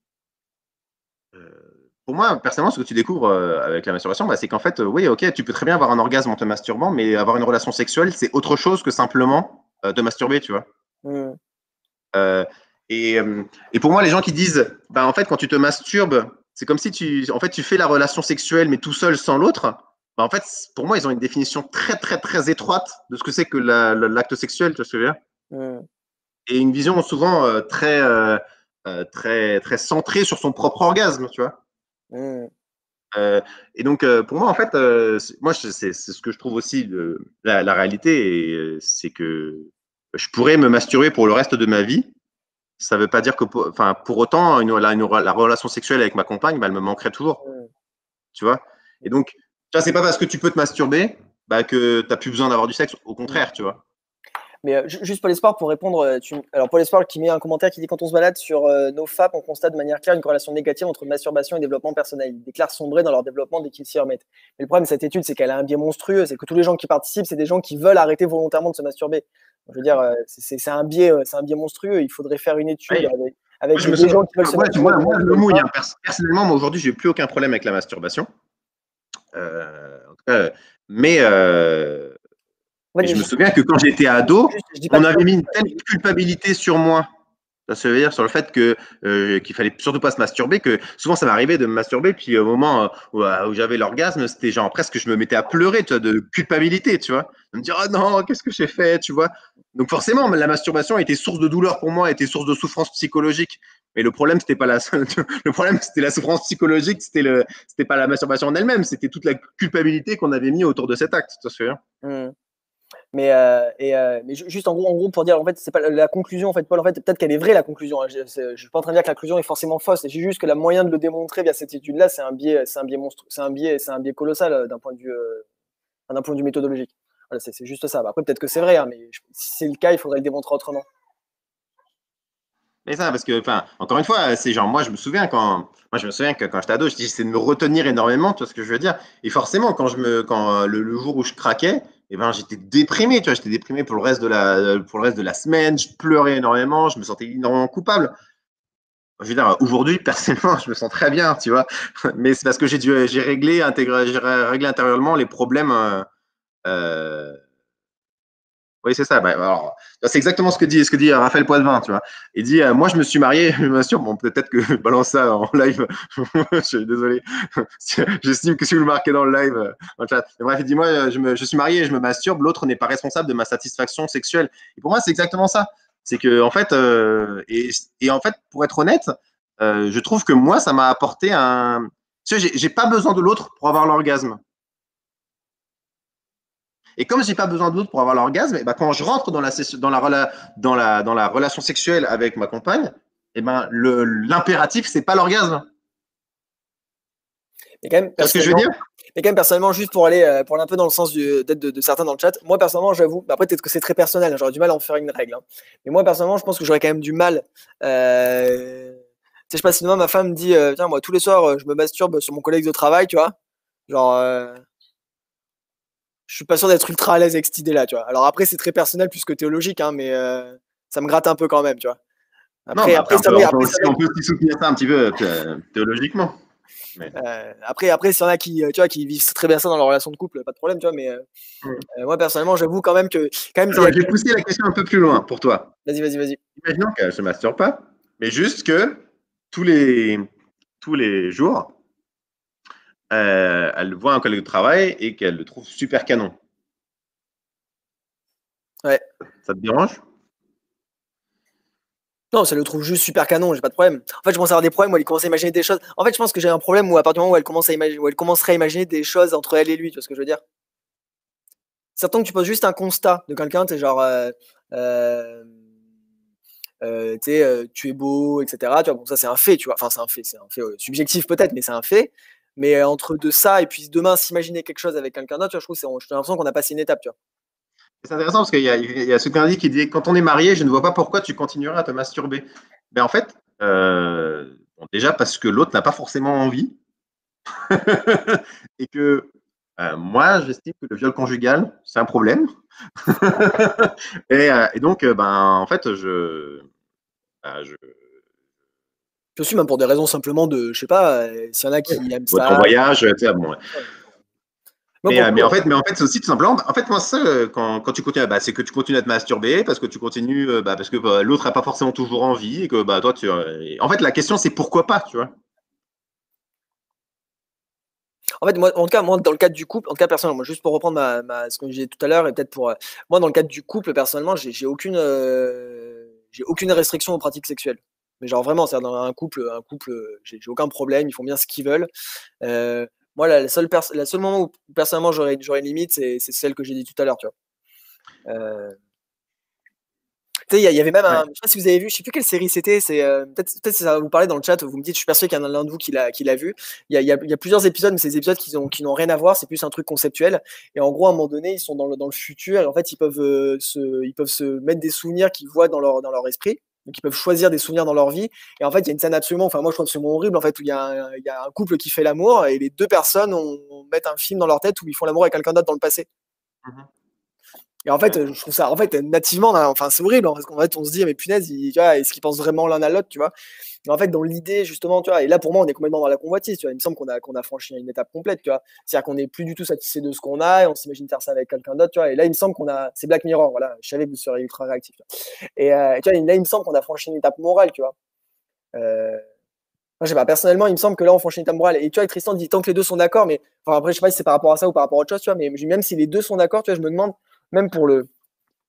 euh, pour moi, personnellement, ce que tu découvres euh, avec la masturbation, bah, c'est qu'en fait, euh, oui, ok, tu peux très bien avoir un orgasme en te masturbant, mais avoir une relation sexuelle, c'est autre chose que simplement euh, te masturber, tu vois. Mmh. Euh, et, euh, et, pour moi, les gens qui disent, bah, en fait, quand tu te masturbes, c'est comme si tu, en fait, tu fais la relation sexuelle, mais tout seul, sans l'autre. Bah, en fait, pour moi, ils ont une définition très, très, très étroite de ce que c'est que la, la, l'acte sexuel, tu vois ce que je veux dire? Mmh. Et une vision souvent euh, très, euh, euh, très, très centrée sur son propre orgasme, tu vois. Mmh. Euh, et donc, euh, pour moi, en fait, euh, moi, c'est, c'est ce que je trouve aussi de, la, la réalité, et, euh, c'est que je pourrais me masturber pour le reste de ma vie. Ça ne veut pas dire que, pour, enfin, pour autant, une, la, une, la relation sexuelle avec ma compagne, bah, elle me manquerait toujours, Mmh. tu vois. Et donc, tu vois, c'est pas parce que tu peux te masturber bah, que tu n'as plus besoin d'avoir du sexe. Au Mmh. contraire, tu vois. Mais euh, juste Paul Espoir pour répondre, euh, tu... alors Paul Espoir qui met un commentaire qui dit quand on se balade sur euh, nos F A P, on constate de manière claire une corrélation négative entre masturbation et développement personnel. Ils déclarent sombrer dans leur développement dès qu'ils s'y remettent. Mais le problème de cette étude, c'est qu'elle a un biais monstrueux, c'est que tous les gens qui participent, c'est des gens qui veulent arrêter volontairement de se masturber. Je veux dire, euh, c'est, c'est un biais, euh, c'est un biais monstrueux. Il faudrait faire une étude Ouais. avec, avec Moi, je des, me des souviens, gens qui veulent se moi, masturber. moi, Des gens moi, qui je me veulent mouille. pas. Hein. Personnellement, moi, aujourd'hui, j'ai plus aucun problème avec la masturbation. Euh, en tout cas, mais euh, En et fait, je me je, souviens que quand j'étais ado, juste, je dis pas on que avait mis une telle culpabilité sur moi. Ça veut dire sur le fait que euh, qu'il fallait surtout pas se masturber, que souvent ça m'arrivait de me masturber, puis au moment euh, où, où j'avais l'orgasme, c'était genre presque je me mettais à pleurer, tu vois, de culpabilité, tu vois, de me dire oh non, qu'est-ce que j'ai fait, tu vois. Donc forcément, la masturbation était source de douleur pour moi, était source de souffrance psychologique. Mais le problème, c'était pas la, le problème, c'était la souffrance psychologique, c'était le, c'était pas la masturbation en elle-même, c'était toute la culpabilité qu'on avait mis autour de cet acte. Tu te souviens? Mmh. Mais, euh, et, euh, mais juste en gros, en gros, pour dire, en fait, c'est pas la, la conclusion, en fait, Paul, en fait, peut-être qu'elle est vraie, la conclusion. Hein. Je, je suis pas en train de dire que la conclusion est forcément fausse. C'est juste que la moyen de le démontrer via cette étude-là, c'est un biais, c'est un biais monstre, c'est un biais, c'est un biais colossal euh, d'un point de vue, euh, d'un point de vue méthodologique. Voilà, c'est juste ça. Bah, après, peut-être que c'est vrai, hein, mais je, si c'est le cas, il faudrait le démontrer autrement. Mais ça, parce que, enfin, encore une fois, c'est genre, moi, je me souviens quand, moi, je me souviens que quand j'étais ado, j'essayais de me retenir énormément, tu vois ce que je veux dire? Et forcément, quand je me, quand le, le jour où je craquais, eh ben, j'étais déprimé, tu vois, j'étais déprimé pour le reste de la, pour le reste de la semaine, je pleurais énormément, je me sentais énormément coupable. Je veux dire, aujourd'hui, personnellement, je me sens très bien, tu vois. Mais c'est parce que j'ai dû, j'ai réglé, intégré, j'ai réglé intérieurement les problèmes, euh, euh, oui, c'est ça. Bah, alors, c'est exactement ce que dit, ce que dit Raphaël Poitvin, tu vois. Il dit, euh, moi, je me suis marié, bien sûr, bon, peut-être que je balance ça en live. Je suis désolé. J'estime que si vous le marquez dans le live, euh, dans le chat. Mais bref, il dit, moi, je, me, je suis marié et je me masturbe, l'autre n'est pas responsable de ma satisfaction sexuelle. Et pour moi, c'est exactement ça. C'est que, en fait, euh, et, et en fait, pour être honnête, euh, je trouve que moi, ça m'a apporté un. Tu sais, j'ai pas besoin de l'autre pour avoir l'orgasme. Et comme je n'ai pas besoin d'autre pour avoir l'orgasme, eh ben, quand je rentre dans la, dans, la, dans, la, dans la relation sexuelle avec ma compagne, eh ben, l'impératif, ce n'est pas l'orgasme. Mais quand même, c'est ce que je veux dire. Mais quand même, personnellement, juste pour aller, euh, pour aller un peu dans le sens d'être de, de certains dans le chat, moi, personnellement, j'avoue, bah après, peut-être que c'est très personnel, hein, j'aurais du mal à en faire une règle. Hein. Mais moi, personnellement, je pense que j'aurais quand même du mal. Euh... Tu sais, je sais pas si demain, ma femme me dit, euh, tiens, moi, tous les soirs, je me masturbe sur mon collègue de travail, tu vois. Genre. Euh... Je suis pas sûr d'être ultra à l'aise avec cette idée-là, tu vois. Alors après, c'est très personnel plus que théologique, hein, mais euh, ça me gratte un peu quand même, tu vois. Après, non, après, après, on, peut, après, on, peut aussi, on peut aussi soutenir ça un petit peu euh, théologiquement. Mais... Euh, après, après, s'il y en a qui, tu vois, qui vivent très bien ça dans leur relation de couple, pas de problème, tu vois. Mais euh, mm. euh, moi, personnellement, j'avoue quand même que, quand même. Alors, je vais pousser la question un peu plus loin pour toi. Vas-y, vas-y, vas-y. Imaginons qu'elle se masturbe pas, mais juste que tous les tous les jours, euh, elle voit un collègue de travail et qu'elle le trouve super canon. Ouais. Ça te dérange? Non, ça le trouve juste super canon, j'ai pas de problème. En fait, je commence à avoir des problèmes où elle commence à imaginer des choses. En fait, je pense que j'ai un problème où à partir du moment où elle commence à imaginer, où elle commencerait à imaginer des choses entre elle et lui, tu vois ce que je veux dire? Certains que tu poses juste un constat de quelqu'un, t'es genre, euh, euh, euh, tu sais, euh, tu es beau, et cetera. Tu vois, bon, ça c'est un fait, tu vois. Enfin, c'est un fait, c'est un fait euh, subjectif peut-être, mais c'est un fait. Mais euh, entre de ça et puis demain s'imaginer quelque chose avec quelqu'un d'autre, tu vois, je trouve, c'est, j'ai l'impression qu'on a passé une étape, tu vois. C'est intéressant parce qu'il y a, il y a ce dit qui dit quand on est marié, je ne vois pas pourquoi tu continueras à te masturber. Mais en fait, euh, bon, déjà parce que l'autre n'a pas forcément envie et que euh, moi, j'estime que le viol conjugal, c'est un problème. et, euh, et donc, euh, ben, en fait, je, ben, je. Je suis même pour des raisons simplement de, je sais pas, euh, s'il y en a qui ouais. aiment Votre ça. En voyage, tu sais, bon. Ouais. Mais, euh, mais, en fait, mais en fait, c'est aussi tout simplement. En fait, moi, ça, quand, quand tu continues, bah, c'est que tu continues à te masturber parce que tu continues, bah, parce que bah, l'autre n'a pas forcément toujours envie et que bah, toi, tu. En fait, la question, c'est pourquoi pas, tu vois. En fait, moi, en tout cas, moi, dans le cadre du couple, en tout cas, personnellement, moi, juste pour reprendre ma, ma, ce que j'ai dit tout à l'heure, et peut-être pour. Euh, moi, dans le cadre du couple, personnellement, j'ai, j'ai aucune, euh, j'ai aucune restriction aux pratiques sexuelles. Mais genre vraiment, c'est dans un couple, un couple, j'ai, j'ai aucun problème, ils font bien ce qu'ils veulent. Euh, moi, la, la seule, pers- la seule moment où personnellement j'aurais, j'aurais une limite, c'est, c'est celle que j'ai dit tout à l'heure, tu vois. Euh, Tu sais, il y, y avait même un. Ouais. Je sais pas si vous avez vu, je sais plus quelle série c'était. C'est euh, peut-être, peut-être ça va vous parler dans le chat. Vous me dites, je suis persuadé qu'il y en a l'un de vous qui l'a, qui l'a vu. Il y a, il y a, il y a plusieurs épisodes, mais ces épisodes qui ont, qui n'ont rien à voir. C'est plus un truc conceptuel. Et en gros, à un moment donné, ils sont dans le, dans le futur. Et en fait, ils peuvent euh, se, ils peuvent se mettre des souvenirs qu'ils voient dans leur, dans leur esprit. Donc, ils peuvent choisir des souvenirs dans leur vie. Et en fait, il y a une scène absolument, enfin, moi, je trouve absolument horrible, en fait, où il y a un, il y a un couple qui fait l'amour et les deux personnes ont, on mettent un film dans leur tête où ils font l'amour avec quelqu'un d'autre dans le passé. Mm-hmm. Et en fait, je trouve ça, en fait, nativement, enfin, c'est horrible, hein, parce qu'en fait, on se dit, mais punaise, il, tu vois, est-ce qu'ils pensent vraiment l'un à l'autre, tu vois? Mais en fait, dans l'idée, justement, tu vois, et là, pour moi, on est complètement dans la convoitise, tu vois. Il me semble qu'on a, qu'on a franchi une étape complète, tu vois. C'est-à-dire qu'on n'est plus du tout satisfait de ce qu'on a, et on s'imagine faire ça avec quelqu'un d'autre, tu vois. Et là, il me semble qu'on a, c'est Black Mirror, voilà. Je savais que vous seriez ultra réactif. Et, euh, tu vois, là, il me semble qu'on a franchi une étape morale, tu vois. Euh, Moi, je sais pas, personnellement, il me semble que là, on franchit une étape morale. Et tu vois, Tristan dit tant que les deux sont d'accord, mais enfin, après, je sais pas si c'est par rapport à ça ou par rapport à autre chose, tu vois, mais même si les deux sont d'accord, tu vois, je me demande, même pour le.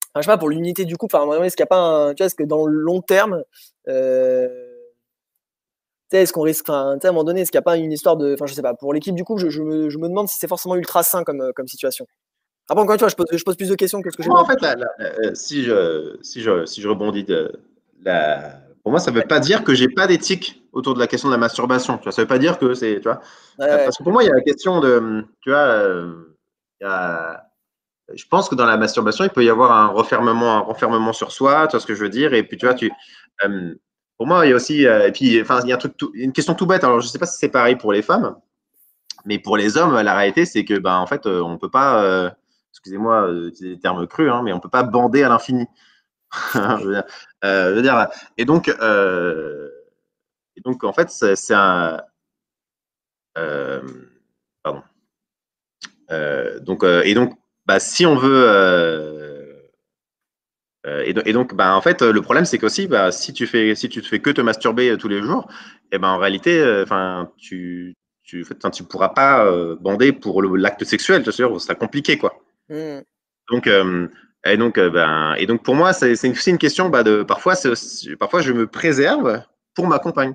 Enfin, je sais pas, pour l'unité du couple, enfin, est-ce qu'il n'y a pas un, tu vois, est-ce que dans le long terme, euh, tu sais, est-ce qu'on risque, enfin, tu sais, à un moment donné, est-ce qu'il n'y a pas une histoire de, enfin, je sais pas, pour l'équipe du couple, je, je me, je me demande si c'est forcément ultra sain comme, euh, comme situation. Après, encore une fois, je pose, je pose plus de questions que ce que j'ai. Moi, en fait, la- la- la- si, je, si, je, si je rebondis, de, la, pour moi, ça ne veut pas dire que j'ai pas d'éthique autour de la question de la masturbation. Tu vois, ça ne veut pas dire que c'est, tu vois, Ouais, euh, ouais. parce que pour moi, il y a la question de, tu vois, euh, il y a, je pense que dans la masturbation, il peut y avoir un refermement, un renfermement sur soi, tu vois ce que je veux dire, et puis tu vois, Mm. tu, euh, pour moi, il y a aussi, euh, et puis, enfin, il y a un truc, tout, une question tout bête. Alors, je ne sais pas si c'est pareil pour les femmes, mais pour les hommes, la réalité, c'est que, ben, en fait, euh, on peut pas, euh, excusez-moi, euh, c'est des termes crus, hein, mais on peut pas bander à l'infini. je veux dire, euh, je veux dire, et donc, euh, et donc, en fait, c'est c'est un, euh, pardon. Euh, donc, euh, et donc, bah, si on veut, euh, euh, et, do- et donc, bah, en fait, le problème, c'est qu'aussi, bah, si tu fais, si tu te fais que te masturber euh, tous les jours, et ben, en réalité, euh, enfin, tu, tu, en fait, enfin, tu pourras pas euh, bander pour le- l'acte sexuel, tu sûr, ce sera compliqué, quoi. Mm. Donc, euh, et donc, euh, ben, et donc, pour moi, c'est c'est aussi une question, bah, de, parfois, c'est aussi- parfois, je me préserve pour ma compagne.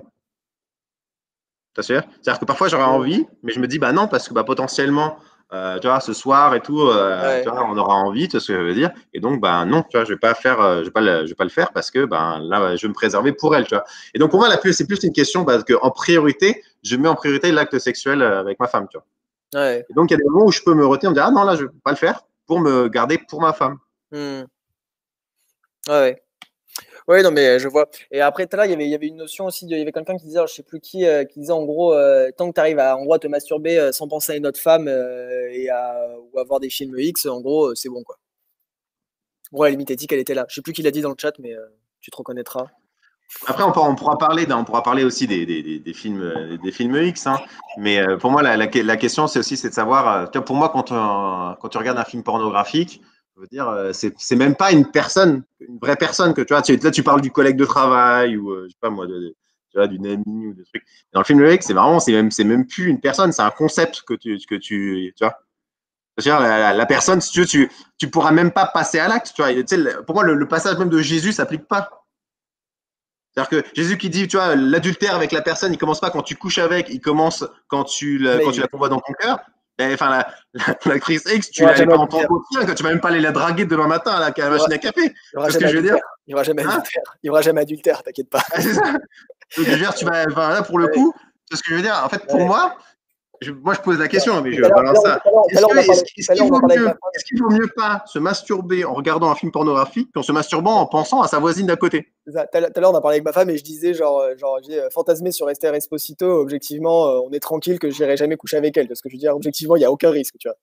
T'as sûr? C'est-à-dire que parfois j'aurais Mm. envie, mais je me dis bah non, parce que bah, potentiellement, euh, tu vois, ce soir et tout, euh, tu Ouais. vois, on aura envie, tu vois ce que je veux dire. Et donc, bah non, tu vois, je vais pas faire, euh, je vais pas le, je vais pas le faire parce que ben là, je vais me préserver pour elle, tu vois. Et donc pour moi, la plus, c'est plus une question parce que en priorité, je mets en priorité l'acte sexuel euh, avec ma femme, tu vois. Ouais. Et donc il y a des moments où je peux me retenir, me dire ah non là, je vais pas le faire pour me garder pour ma femme. Mm. Ouais, ouais. Ouais, non, mais euh, je vois. Et après, tout à l'heure, il y avait, il y avait une notion aussi, de- il y avait quelqu'un qui disait, alors, je sais plus qui, euh, qui disait en gros, euh, tant que tu arrives à, en gros, à te masturber euh, sans penser à une autre femme euh, et à, ou à voir des films X, en gros, euh, c'est bon, quoi. Bon, la limite éthique, elle était là. Je sais plus qui l'a dit dans le chat, mais euh, tu te reconnaîtras. Après, on, pourra, on pourra parler, d'un- on pourra parler aussi des, des, des, des films, euh, des films X, hein. Mais euh, pour moi, la, la, la question, c'est aussi c'est de savoir. euh, tu vois, pour moi, quand, on- quand tu regardes un film pornographique, je veux dire, euh, c'est c'est même pas une personne, une vraie personne que tu vois. Tu, là, tu parles du collègue de travail ou euh, je sais pas moi, de, de- tu vois, d'une amie ou des trucs. Dans le film X, c'est vraiment, c'est même, c'est même plus une personne, c'est un concept que tu, que tu, tu vois. C'est-à-dire, la, la, la personne, si tu veux, tu, tu pourras même pas passer à l'acte, tu vois. Tu sais, le- pour moi, le, le passage même de Jésus s'applique pas. C'est-à-dire que Jésus qui dit, tu vois, l'adultère avec la personne, il commence pas quand tu couches avec, il commence quand tu, la, Mais quand tu il la convoites dans ton cœur. Et, enfin, la, la, l'actrice X, n'y tu aura l'as jamais pas en tant adultère. qu'autre, que tu vas même pas aller la draguer demain matin à la, à la Il y aura, machine à café. il y aura C'est ce que jamais je veux dire. adultère. Il y aura jamais Hein? adultère. Il y aura jamais adultère, t'inquiète pas. Ah, c'est ça. Donc, je veux dire, tu vas, enfin, là, pour le Ouais, coup, c'est ce que je veux dire. En fait, pour ouais. moi, je, moi, je pose la question, mais Tout je à l'heure, tout à balance l'heure, ça. tout à l'heure, tout à Est-ce l'heure, que, on en est-ce, parlait, est-ce tout à qu'il l'heure, on en vaut parlait avec mieux, ma femme. est-ce qu'il vaut mieux pas se masturber en regardant un film pornographique qu'en se masturbant en pensant à sa voisine d'à côté? C'est ça. Tout à l'heure, tout à l'heure, on en parlait avec ma femme et je disais, genre, euh, genre j'ai euh, fantasmé sur Esther Esposito. Objectivement, euh, on est tranquille que j'irai jamais coucher avec elle. Parce que je veux dire, objectivement, il n'y a aucun risque, tu vois.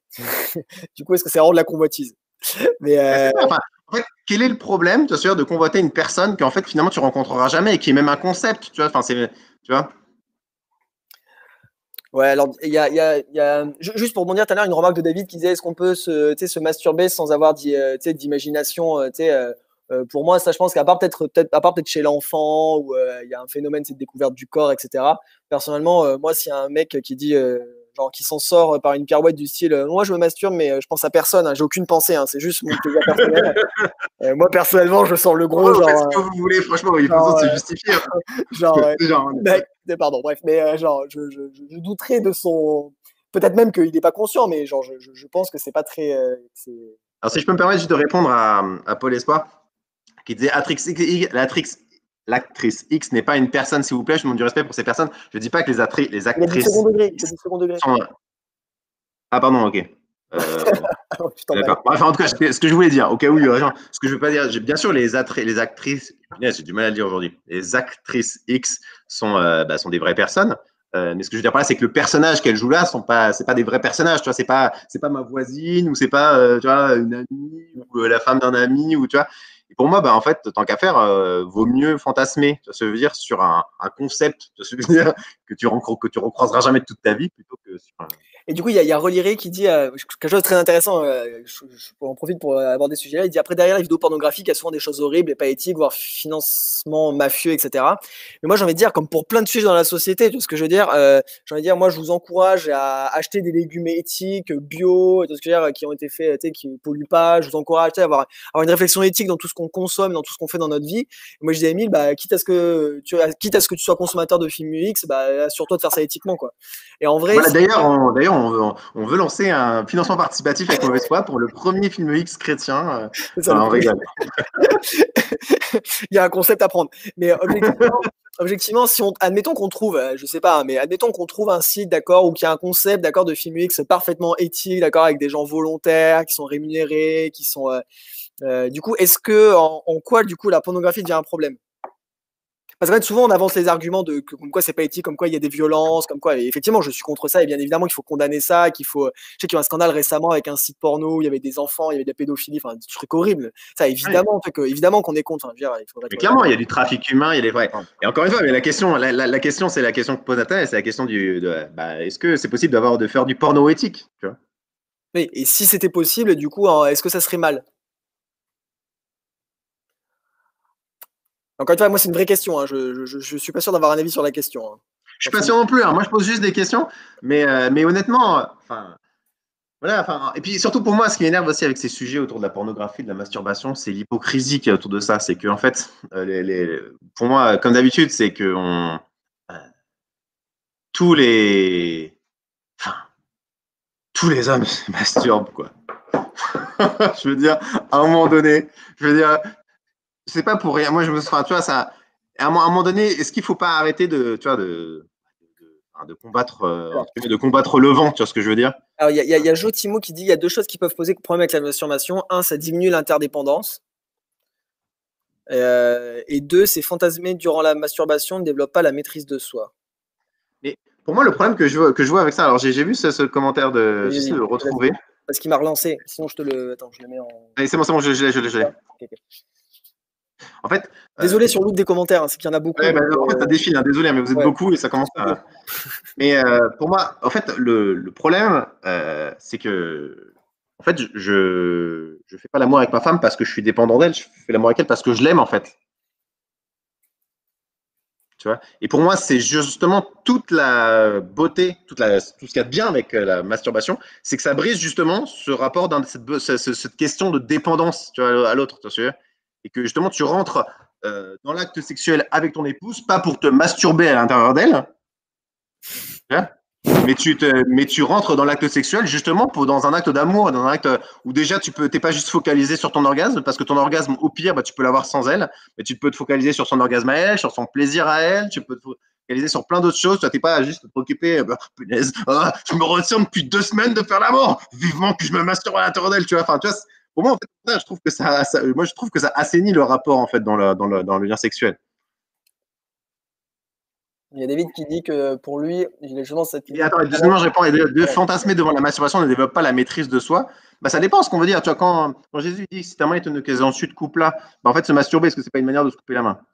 Du coup, est-ce que c'est vraiment de la convoitise? Mais Ben, euh, c'est ça. Enfin, en fait, quel est le problème, tu vois, de convoiter une personne qu'en fait, finalement, tu rencontreras jamais et qui est même un concept, tu vois, enfin, c'est, tu vois. ouais, alors, il y a, il y a, il y a, ju- juste pour rebondir tout à l'heure, une remarque de David qui disait, est-ce qu'on peut se, tu sais, se masturber sans avoir d'i- euh, tu sais, d'imagination, euh, tu sais, euh, euh, pour moi, ça, je pense qu'à part peut-être, peut-être, à part peut-être chez l'enfant, où euh, il y a un phénomène, c'est de découverte du corps, et cetera. Personnellement, euh, moi, s'il y a un mec qui dit, euh, genre, qui s'en sort par une pirouette du style, euh, moi, je me masturbe, mais euh, je pense à personne, hein, j'ai aucune pensée, hein, c'est juste mon plaisir personnel. Euh, moi, personnellement, je sens le Ouais, gros, vous faites genre, ce que euh, vous voulez, franchement, il n'y a pas besoin genre, de se euh, justifier, hein. genre, euh, Genre, mec, mais pardon, bref, mais euh, genre, je, je, je, je douterais de son. Peut-être même qu'il n'est pas conscient, mais genre, je, je, je pense que c'est pas très. euh, c'est- alors, si je peux me permettre juste de répondre à, à Paul Espoir, qui disait Atrix X, l'actrice, l'actrice X n'est pas une personne, s'il vous plaît, je demande du respect pour ces personnes. Je ne dis pas que les, attri- les Il a dit second actrices degré, il a X dit second degré. sont. Ah, pardon, ok. Euh, Oh, putain, mal. D'accord. Bref, en tout cas, ce que je voulais dire, au cas où il y aurait gens, ce que je veux pas dire, j'ai- bien sûr, les, attri- les actrices, punaise, j'ai du mal à le dire aujourd'hui, les actrices X sont, euh, bah, sont des vraies personnes. Euh, mais ce que je veux dire par là, c'est que le personnage qu'elles jouent là, sont pas, c'est pas des vrais personnages. Tu vois, c'est pas, c'est pas ma voisine ou c'est pas, euh, tu vois, une amie ou euh, la femme d'un ami ou tu vois. Et pour moi, bah, en fait, tant qu'à faire, euh, vaut mieux fantasmer. Tu vois, ce que je veux dire sur un, un concept, tu vois, ce que je veux dire que tu rencontres, que tu recroiseras jamais de toute ta vie, plutôt que dessus. Hein. Et du coup, il y a, il y a Reliré qui dit euh, quelque chose de très intéressant. Euh, je, je en profite pour aborder ce sujet-là. Il dit après, derrière les vidéos pornographiques, il y a souvent des choses horribles et pas éthiques, voire financement mafieux, et cetera. Mais moi, j'ai envie de dire, comme pour plein de sujets dans la société, tu vois ce que je veux dire euh, j'ai envie de dire, moi, je vous encourage à acheter des légumes éthiques, bio, tu vois ce que je veux dire, qui ont été faits, tu sais, qui ne polluent pas. Je vous encourage à avoir, avoir une réflexion éthique dans tout ce qu'on consomme, dans tout ce qu'on fait dans notre vie. Et moi, je dis à Emile, bah, quitte à ce que tu, quitte à ce que tu sois consommateur de films U X, bah, assure-toi de faire ça éthiquement, quoi. Et en vrai, voilà, d'ailleurs, on, d'ailleurs on, veut, on veut lancer un financement participatif avec Mauvaise Foi pour le premier film X chrétien. Euh, ça, enfin, on rigole. Il y a un concept à prendre. Mais objectivement, objectivement si on, admettons qu'on trouve, je sais pas, mais admettons qu'on trouve un site, d'accord, ou qu'il y a un concept, d'accord, de film X parfaitement éthique, d'accord, avec des gens volontaires, qui sont rémunérés, qui sont, euh, euh, du coup, est-ce que, en, en quoi, du coup, la pornographie devient un problème? Parce qu'en fait, souvent, on avance les arguments de que, comme quoi c'est pas éthique, comme quoi il y a des violences, comme quoi, et effectivement, je suis contre ça, et bien évidemment qu'il faut condamner ça, qu'il faut. Je sais qu'il y a eu un scandale récemment avec un site porno où il y avait des enfants, il y avait de la pédophilie, enfin, des trucs horribles. Ça, évidemment, Ouais. fait que, évidemment qu'on est contre. Enfin, je veux dire, il faudrait Mais clairement, il y a du trafic humain, il y a des vrais. Ouais. Et encore une fois, mais la question, la, la, la question, c'est la question que pose Nathan, c'est la question du, de, bah, est-ce que c'est possible d'avoir de faire du porno éthique, tu vois? Oui, et si c'était possible, du coup, est-ce que ça serait mal? Encore une fois, moi, c'est une vraie question. Hein. Je, je, je suis pas sûr d'avoir un avis sur la question. Hein. Je suis pas sûr non plus. Hein. Moi, je pose juste des questions, mais, euh, mais honnêtement, enfin, voilà. Enfin, et puis surtout pour moi, ce qui m'énerve aussi avec ces sujets autour de la pornographie, de la masturbation, c'est l'hypocrisie qu'il y a autour de ça. C'est que en fait, euh, les, les, pour moi, comme d'habitude, c'est que on, euh, tous les, enfin, tous les hommes se masturbent, quoi. Je veux dire, à un moment donné, je veux dire, c'est pas pour rien. Moi, je me enfin, tu vois, ça, à un moment donné, est-ce qu'il faut pas arrêter de, tu vois, de, de, de combattre, euh, de combattre le vent, tu vois ce que je veux dire? Alors, il y a, y a, y a Jotimo qui dit il y a deux choses qui peuvent poser problème avec la masturbation. Un, ça diminue l'interdépendance. Euh, et deux, c'est fantasmer durant la masturbation ne développe pas la maîtrise de soi. Mais pour moi, le problème que je vois, que je vois avec ça, alors j'ai vu ce, ce commentaire de, Oui, j'essaie oui, de le retrouver. Parce qu'il m'a relancé. Sinon, je te le. Attends, je le mets en. C'est bon, c'est bon, je, je l'ai, je l'ai, je l'ai. Okay, okay. En fait. Désolé euh, sur le look des commentaires, hein, c'est qu'il y en a beaucoup. Ouais, bah, donc, en fait, ça défile, hein, désolé, mais vous êtes ouais. beaucoup et ça commence à. Mais euh, pour moi, en fait, le, le problème, euh, c'est que, en fait, je je fais pas l'amour avec ma femme parce que je suis dépendant d'elle. Je fais l'amour avec elle parce que je l'aime, en fait. Tu vois. Et pour moi, c'est justement toute la beauté, toute la, tout ce qu'il y a de bien avec la masturbation, c'est que ça brise justement ce rapport, dans cette, cette, cette question de dépendance, tu vois, à l'autre, tu vois. Et que justement, tu rentres euh, dans l'acte sexuel avec ton épouse, pas pour te masturber à l'intérieur d'elle, mais tu, te, mais tu rentres dans l'acte sexuel justement pour, dans un acte d'amour, dans un acte où déjà tu peux, t'es pas juste focalisé sur ton orgasme, parce que ton orgasme, au pire, bah, tu peux l'avoir sans elle, mais tu peux te focaliser sur son orgasme à elle, sur son plaisir à elle, tu peux te focaliser sur plein d'autres choses. Tu n'es pas juste préoccupé, bah, punaise, ah, je me retiens depuis deux semaines de faire l'amour, vivement que je me masturbe à l'intérieur d'elle, tu vois. Enfin, tu vois, pour moi, en fait, je trouve que ça, ça, moi, je trouve que ça assainit le rapport en fait dans le, dans le, dans le lien sexuel. Il y a David qui dit que pour lui, il a justement cette idée. Et attends, deuxièmement, je réponds, de, de fantasmer devant la masturbation ne développe pas la maîtrise de soi. Bah, ça dépend ce qu'on veut dire. Tu vois, quand, quand Jésus dit si ta main est une occasion de coupe-la, bah, en fait, se masturber, est-ce que c'est pas une manière de se couper la main?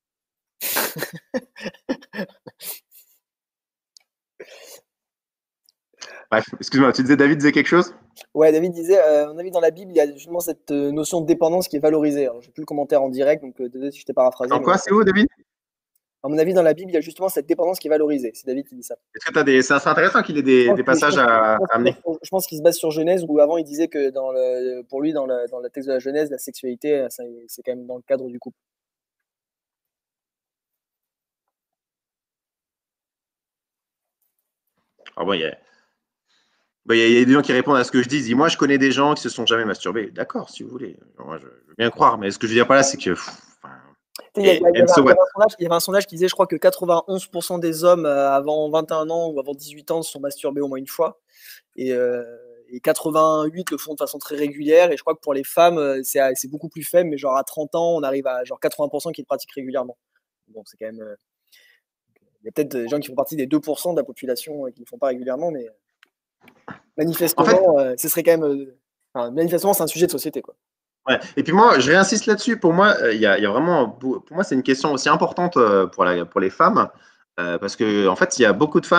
Bref, excuse-moi, tu disais David disait quelque chose? Ouais, David disait, euh, à mon avis, dans la Bible, il y a justement cette euh, notion de dépendance qui est valorisée. Alors, j'ai plus le commentaire en direct, donc euh, désolé si je t'ai paraphrasé. En mais... quoi, c'est où, David? À mon avis, dans la Bible, il y a justement cette dépendance qui est valorisée. C'est David qui dit ça. Est-ce que tu as des. C'est intéressant qu'il ait des, des passages à, à amener. Je pense qu'il se base sur Genèse, où avant il disait que dans le, pour lui, dans le, dans le texte de la Genèse, la sexualité, c'est quand même dans le cadre du couple. Ah bon, il y a. Il y a des gens qui répondent à ce que je dis. Ils disent, moi, je connais des gens qui se sont jamais masturbés. D'accord, si vous voulez. Moi, je veux bien croire. Mais ce que je veux dire par là, c'est que. Il y, avait un sondage qui disait, je crois que quatre-vingt-onze pour cent des hommes avant vingt et un ans ou avant dix-huit ans se sont masturbés au moins une fois. Et, euh, et quatre-vingt-huit le font de façon très régulière. Et je crois que pour les femmes, c'est beaucoup plus faible. Mais genre à trente ans, on arrive à genre quatre-vingts pour cent qui le pratiquent régulièrement. Donc c'est quand même. Euh, il y a peut-être des gens qui font partie des deux pour cent de la population qui ne le font pas régulièrement. Mais manifestement, en fait, euh, ce serait quand même. Euh, enfin, manifestement, c'est un sujet de société, quoi. Ouais. Et puis moi, je réinsiste là-dessus. Pour moi, il y, a, y a vraiment, pour moi, c'est une question aussi importante pour, la, pour les femmes, euh, parce que en fait, il y a beaucoup de femmes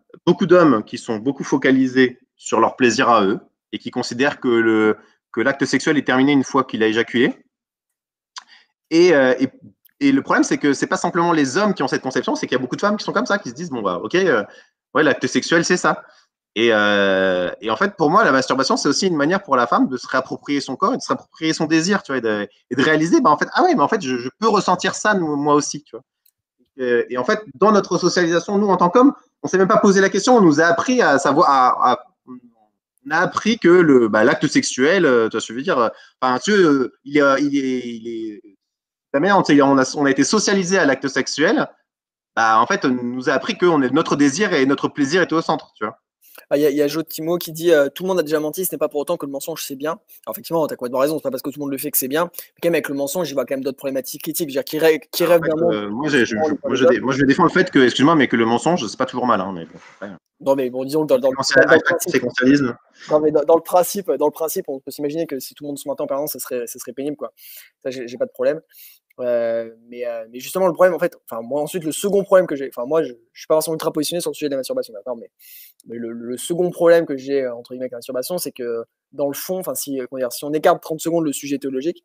beaucoup d'hommes qui sont beaucoup focalisés sur leur plaisir à eux et qui considèrent que le que l'acte sexuel est terminé une fois qu'il a éjaculé. Et, euh, et, et le problème, c'est que c'est pas simplement les hommes qui ont cette conception, c'est qu'il y a beaucoup de femmes qui sont comme ça, qui se disent bon bah ok, euh, ouais, l'acte sexuel c'est ça. Et, euh, et en fait, pour moi, la masturbation, c'est aussi une manière pour la femme de se réapproprier son corps et de se réapproprier son désir, tu vois, et de, et de réaliser, bah en fait, ah ouais, mais en fait, je, je peux ressentir ça moi aussi, tu vois. Et, et en fait, dans notre socialisation, nous en tant qu'hommes, on s'est même pas posé la question, on nous a appris à savoir, à, à on a appris que le bah, l'acte sexuel, euh, tu vois, je veux dire, enfin, tu sais, il est, il est, il est la manière dont on a, on a été socialisé à l'acte sexuel, bah, en fait, on nous a appris que on est, notre désir et notre plaisir était au centre, tu vois. Il y a, y a Jo Timo qui dit euh, tout le monde a déjà menti, ce n'est pas pour autant que le mensonge c'est bien. Alors effectivement, tu as complètement raison, c'est pas parce que tout le monde le fait que c'est bien. Mais quand même, avec le mensonge, j'y vois quand même d'autres problématiques éthiques. Je veux dire, qui rêve, qui rêve d'un monde. Euh, moi, je, je, moi, je, moi, je défends le fait que, excuse-moi, mais que le mensonge, c'est pas toujours mal. Hein, mais bon, ouais. Non, mais bon, disons que dans, dans, dans, dans, dans, le principe, non, mais dans, dans, le principe, dans le principe, on peut s'imaginer que si tout le monde se mentait en permanence, ce serait, ce serait pénible, quoi. Ça, j'ai pas de problème. Euh, mais, euh, mais justement, le problème, en fait, enfin, moi, ensuite, le second problème que j'ai, enfin, moi, je, je suis pas forcément ultra positionné sur le sujet de la masturbation, d'accord, mais, mais le, le, second problème que j'ai, entre guillemets, avec la masturbation, c'est que, dans le fond, enfin, si, comment dire, si on écarte trente secondes le sujet théologique,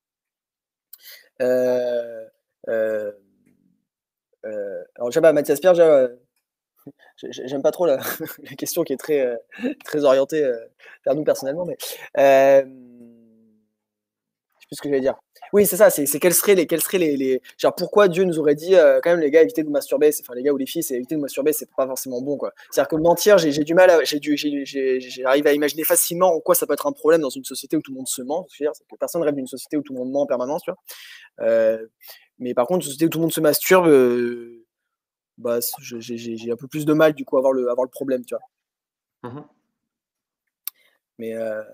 euh, euh, euh, alors, déjà, bah, Mathias Pierre, déjà, j'aime pas trop la, la question qui est très, euh, très orientée euh, vers nous personnellement, mais euh, je sais plus ce que j'allais dire. Oui, c'est ça, c'est quels seraient les, quels seraient les, les, genre pourquoi Dieu nous aurait dit euh, quand même les gars évitez de vous masturber, enfin les gars ou les filles c'est éviter de vous masturber, c'est pas forcément bon quoi. C'est-à-dire que mentir, j'ai du mal, j'arrive à imaginer facilement en quoi ça peut être un problème dans une société où tout le monde se ment. C'est que personne rêve d'une société où tout le monde ment en permanence, tu vois. Euh, mais par contre, une société où tout le monde se masturbe. Euh, bah, j'ai un peu plus de mal du coup à avoir le, à avoir le problème, tu vois. Mmh. Mais euh,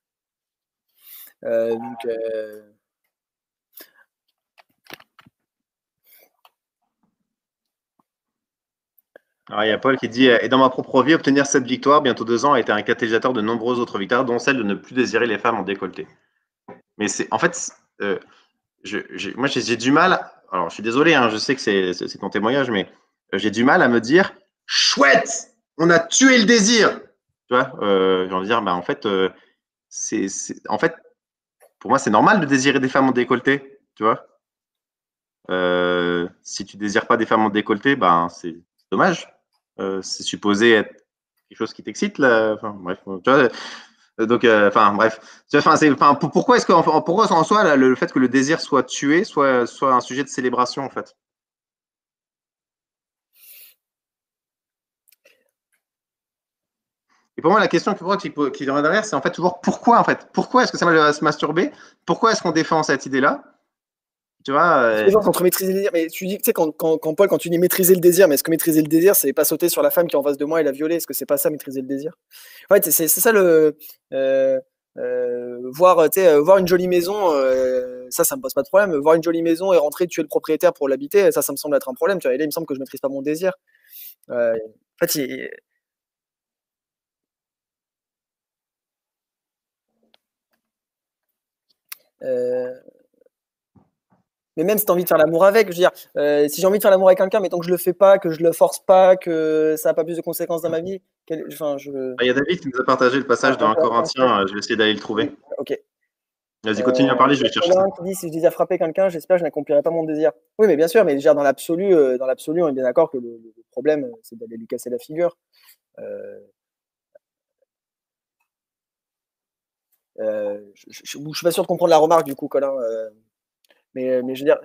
euh, donc, euh... Alors, il y a Paul qui dit et dans ma propre vie, obtenir cette victoire, bientôt deux ans, a été un catalyseur de nombreuses autres victoires, dont celle de ne plus désirer les femmes en décolleté. Mais c'est en fait, euh, je, moi j'ai du mal. Alors, je suis désolé, hein, je sais que c'est ton témoignage, mais j'ai du mal à me dire chouette, on a tué le désir. Tu vois, euh, j'ai envie de dire, bah, en fait, euh, c'est, en fait, pour moi, c'est normal de désirer des femmes en décolleté, tu vois. Euh, si tu désires pas des femmes en décolleté, ben c'est dommage. Euh, c'est supposé être quelque chose qui t'excite, là. Enfin, bref, tu vois. Donc, enfin, euh, bref. Enfin, c'est, enfin, pourquoi est-ce que, pourquoi en soi, là, le fait que le désir soit tué, soit, soit un sujet de célébration, en fait? Et pour moi, la question qui, qui vient derrière, c'est en fait toujours pourquoi, en fait. Pourquoi est-ce que ça va se masturber? Pourquoi est-ce qu'on défend cette idée-là? Tu vois, euh... entre maîtriser le désir, mais tu dis, tu sais, quand, quand, quand Paul, quand tu dis maîtriser le désir, mais est-ce que maîtriser le désir, c'est pas sauter sur la femme qui est en face de moi et la violer? Est-ce que c'est pas ça, maîtriser le désir? En fait, c'est ça le. Euh, euh, voir, euh, voir une jolie maison, euh, ça, ça me pose pas de problème. Voir une jolie maison et rentrer tuer le propriétaire pour l'habiter, ça, ça me semble être un problème. Tu vois, et là, il me semble que je maîtrise pas mon désir. Euh, en fait, il... euh... Mais même si tu as envie de faire l'amour avec, je veux dire, euh, si j'ai envie de faire l'amour avec quelqu'un, mais tant que je le fais pas, que je le force pas, que ça n'a pas plus de conséquences dans ma vie. Quel... Enfin, je... Il y a David qui nous a partagé le passage ah, de un Corinthien, je vais essayer d'aller le trouver. Ok. Vas-y, continue euh, à parler, je vais chercher ça. Qui dit si je désire frapper quelqu'un, j'espère que je n'accomplirai pas mon désir. Oui, mais bien sûr, mais déjà dans l'absolu, euh, dans l'absolu, on est bien d'accord que le, le problème, c'est d'aller lui casser la figure. Euh... Euh, je ne suis pas sûr de comprendre la remarque du coup, Colin. Euh... Mais, mais je veux dire.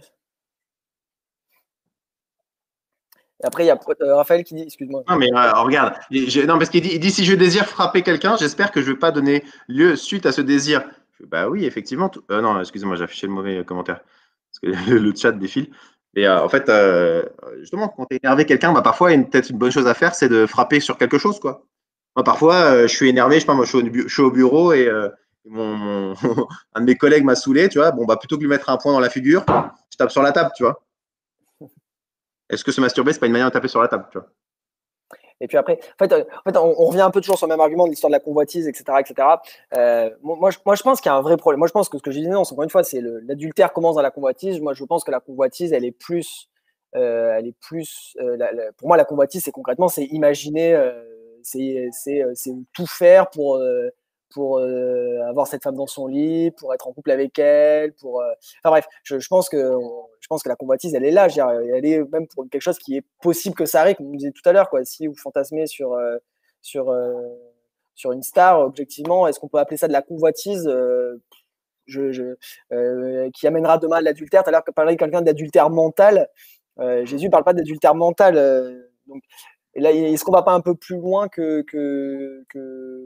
Et après, il y a euh, Raphaël qui dit, excuse-moi. Non, mais euh, regarde, je, non, parce qu'il dit, il dit si je désire frapper quelqu'un, j'espère que je ne vais pas donner lieu suite à ce désir. Je, bah oui, effectivement. Tout, euh, non, excusez-moi, j'ai affiché le mauvais commentaire. Parce que le, le chat défile. Et euh, en fait, euh, justement, quand tu es énervé quelqu'un, bah, parfois, peut-être une bonne chose à faire, c'est de frapper sur quelque chose, quoi. Moi, parfois, euh, je suis énervé, je sais pas, moi, je suis au, je suis au bureau et euh, mon, mon un de mes collègues m'a saoulé, tu vois. Bon, bah, plutôt que de lui mettre un point dans la figure, je tape sur la table, tu vois. Est-ce que se masturber, c'est pas une manière de taper sur la table, tu vois? Et puis après, en fait, en fait on, on revient un peu toujours sur le même argument de l'histoire de la convoitise, et cetera, et cetera. Euh, moi, je, moi, je pense qu'il y a un vrai problème. Moi, je pense que ce que je disais, non, encore une fois, c'est l'adultère commence dans la convoitise. Moi, je pense que la convoitise, elle est plus euh, elle est plus. Euh, la, la, pour moi, la convoitise, c'est concrètement, c'est imaginer, euh, c'est tout faire pour. Euh, pour euh, avoir cette femme dans son lit, pour être en couple avec elle, pour. Euh... Enfin bref, je, je pense que je pense que la convoitise, elle est là. Je veux dire, elle est même pour quelque chose qui est possible que ça arrive, comme vous disiez tout à l'heure, quoi. Si vous fantasmez sur euh, sur euh, sur une star, objectivement, est-ce qu'on peut appeler ça de la convoitise? euh, je, je, euh, Qui amènera demain à l'adultère. Tout à l'heure, parler de quelqu'un d'adultère mental. Euh, Jésus ne parle pas d'adultère mental. Euh, donc, et là, est-ce qu'on va pas un peu plus loin que que que,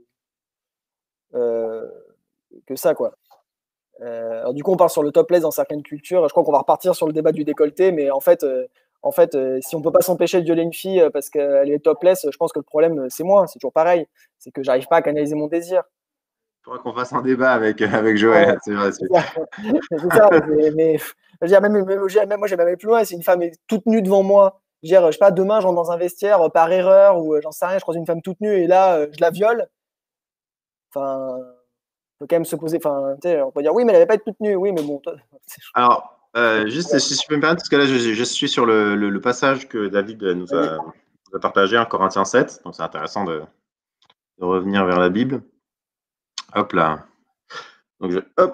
euh, que ça, quoi? Euh, alors, du coup, on part sur le topless dans certaines cultures. Je crois qu'on va repartir sur le débat du décolleté, mais en fait, euh, en fait, euh, si on peut pas s'empêcher de violer une fille parce qu'elle est topless, je pense que le problème, c'est moi. C'est toujours pareil. C'est que j'arrive pas à canaliser mon désir. Il faudra qu'on fasse un débat avec, avec Joël. Ouais, c'est vrai, c'est ça. C'est ça, mais, mais je veux dire, même, même, même moi, j'ai même aller plus loin. Si une femme est toute nue devant moi, je veux dire, je sais pas, demain, j'entre dans un vestiaire euh, par erreur ou euh, j'en sais rien, je croise une femme toute nue et là, euh, je la viole. Enfin, faut quand même se poser. Enfin, tu sais, on peut dire oui, mais elle n'avait pas être toute nue. Oui, mais bon. Toi, Alors, euh, juste si je peux me permettre, parce que là, je, je suis sur le, le, le passage que David nous a, nous a partagé en Corinthiens sept, donc c'est intéressant de, de revenir vers la Bible. Hop là. Donc, je, hop.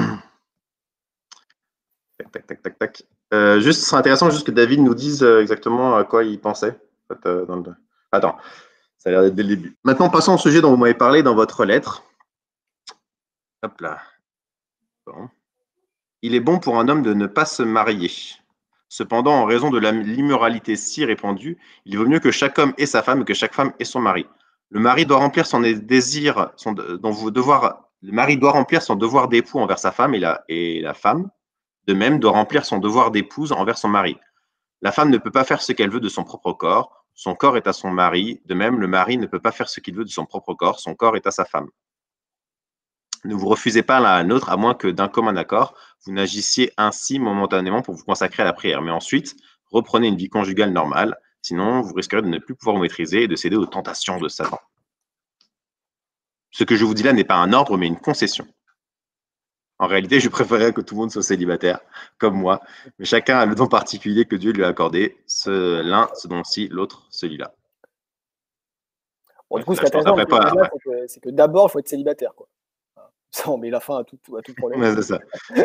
Tac, tac, tac, tac, tac. Euh, juste, ce serait intéressant juste que David nous dise exactement à quoi il pensait. En fait, euh, dans le... Attends, ça a l'air d'être dès le début. Maintenant, passons au sujet dont vous m'avez parlé dans votre lettre. Hop là. Bon. Il est bon pour un homme de ne pas se marier. Cependant, en raison de l'immoralité si répandue, il vaut mieux que chaque homme ait sa femme et que chaque femme ait son mari. Le mari doit remplir son désir, son devoir, le mari doit remplir son devoir d'époux envers sa femme et la, et la femme, de même, doit remplir son devoir d'épouse envers son mari. La femme ne peut pas faire ce qu'elle veut de son propre corps. Son corps est à son mari. De même, le mari ne peut pas faire ce qu'il veut de son propre corps. Son corps est à sa femme. Ne vous refusez pas l'un à l'autre, à moins que d'un commun accord, vous n'agissiez ainsi momentanément pour vous consacrer à la prière. Mais ensuite, reprenez une vie conjugale normale. Sinon, vous risquerez de ne plus pouvoir vous maîtriser et de céder aux tentations de Satan. Ce que je vous dis là n'est pas un ordre, mais une concession. En réalité, je préférerais que tout le monde soit célibataire, comme moi. Mais chacun a le don particulier que Dieu lui a accordé. L'un, ce don-ci, l'autre, celui-là. Bon, du coup, ce qui est intéressant, c'est que, que d'abord, il faut être célibataire, quoi. Ça, on met la fin à tout, à tout problème. Ouais, c'est ça.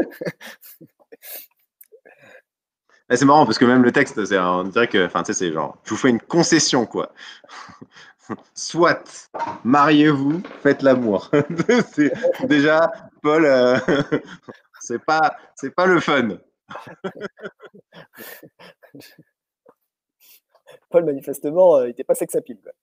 C'est marrant parce que même le texte, on dirait que, enfin, tu sais, c'est genre, je vous fais une concession, quoi. Soit, mariez-vous, faites l'amour. Déjà, Paul, euh, c'est pas, c'est pas le fun. Paul, manifestement, il n'était pas sex appeal, quoi.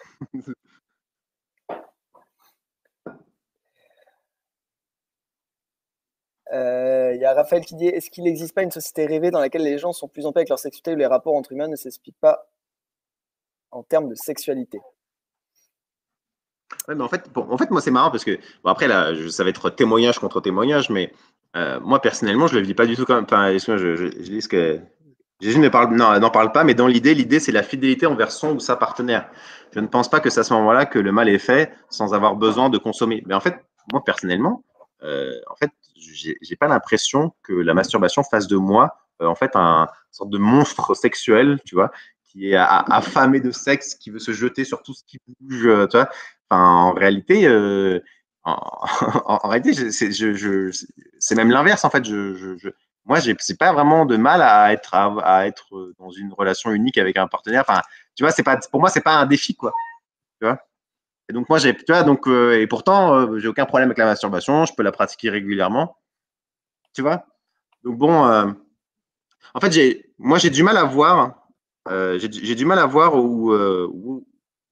Il euh, y a Raphaël qui dit: est-ce qu'il n'existe pas une société rêvée dans laquelle les gens sont plus en paix avec leur sexualité, où les rapports entre humains ne s'expliquent pas en termes de sexualité? Ouais, mais en fait, bon, en fait, moi, c'est marrant parce que, bon, après, là, je, ça va être témoignage contre témoignage, mais euh, moi, personnellement, je ne le vis pas du tout comme. Enfin, je, je, je, je dis ce que. Jésus ne parle, non, n'en parle pas, mais dans l'idée, l'idée, c'est la fidélité envers son ou sa partenaire. Je ne pense pas que c'est à ce moment-là que le mal est fait sans avoir besoin de consommer. Mais en fait, moi, personnellement, euh, en fait, j'ai, j'ai pas l'impression que la masturbation fasse de moi, euh, en fait, un, une sorte de monstre sexuel, tu vois, qui est affamé de sexe, qui veut se jeter sur tout ce qui bouge, tu vois. Enfin, en réalité, euh, en, en, en, réalité, c'est, je, je, c'est même l'inverse, en fait. Je, je, je, moi, j'ai pas vraiment de mal à être, à, à être dans une relation unique avec un partenaire. Enfin, tu vois, c'est pas, pour moi, c'est pas un défi, quoi. Tu vois. Et donc, moi, j'ai, tu vois, donc, euh, et pourtant, euh, j'ai aucun problème avec la masturbation. Je peux la pratiquer régulièrement. Tu vois. Donc, bon, euh, en fait, j'ai, moi, j'ai du mal à voir, euh, j'ai, j'ai du mal à voir où, euh, où,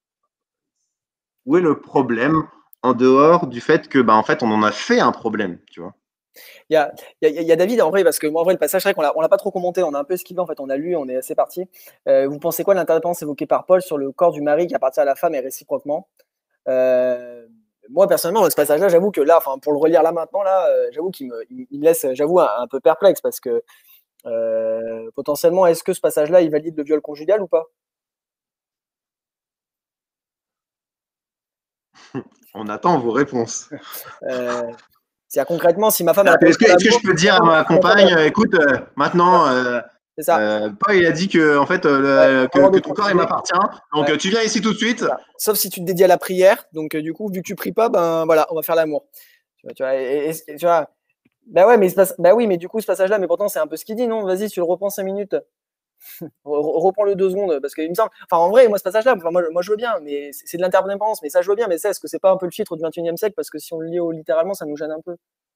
où est le problème en dehors du fait que, bah, en fait, on en a fait un problème, tu vois. Il y a, il y a, il y a David, en vrai, parce que moi, en vrai, le passage, c'est vrai qu'on ne l'a pas trop commenté, on a un peu esquivé, en fait, on a lu, on est assez parti. Euh, vous pensez quoi de l'interdépendance évoquée par Paul sur le corps du mari qui appartient à la femme et réciproquement? euh, Moi, personnellement, dans ce passage-là, j'avoue que là, enfin, pour le relire là maintenant, là, euh, j'avoue qu'il me, il me laisse, j'avoue, un, un peu perplexe parce que euh, potentiellement, est-ce que ce passage-là, il valide le viol conjugal ou pas? On attend vos réponses. euh, C'est-à-dire concrètement, si ma femme. Est-ce que, est-ce que je peux dire à ma compagne, écoute, euh, maintenant, euh, C'est ça. Euh, Paul, il a dit que, en fait, Ouais, euh, le- pas le droit que, de que ton corps, il continuer. m'appartient. Donc, Ouais, euh, tu viens ici tout de suite. c'est ça. Sauf si tu te dédies à la prière. Donc, euh, du coup, vu que tu pries pas, ben voilà, on va faire l'amour. Tu vois, tu vois, et- et- tu vois. Bah ouais, mais ce passe- bah oui, mais du coup, ce passage-là, mais pourtant, c'est un peu ce qu'il dit, non? Vas-y, tu le reprends cinq minutes. Re- Reprends-le deux secondes, parce qu'il me semble. Enfin, en vrai, moi, ce passage-là, enfin, moi, moi, je veux bien, mais c'est c'est de l'interdépendance, mais ça, je veux bien, mais ça, est-ce que c'est pas un peu le filtre du vingt et unième siècle? Parce que si on le lit au- littéralement, ça nous gêne un peu.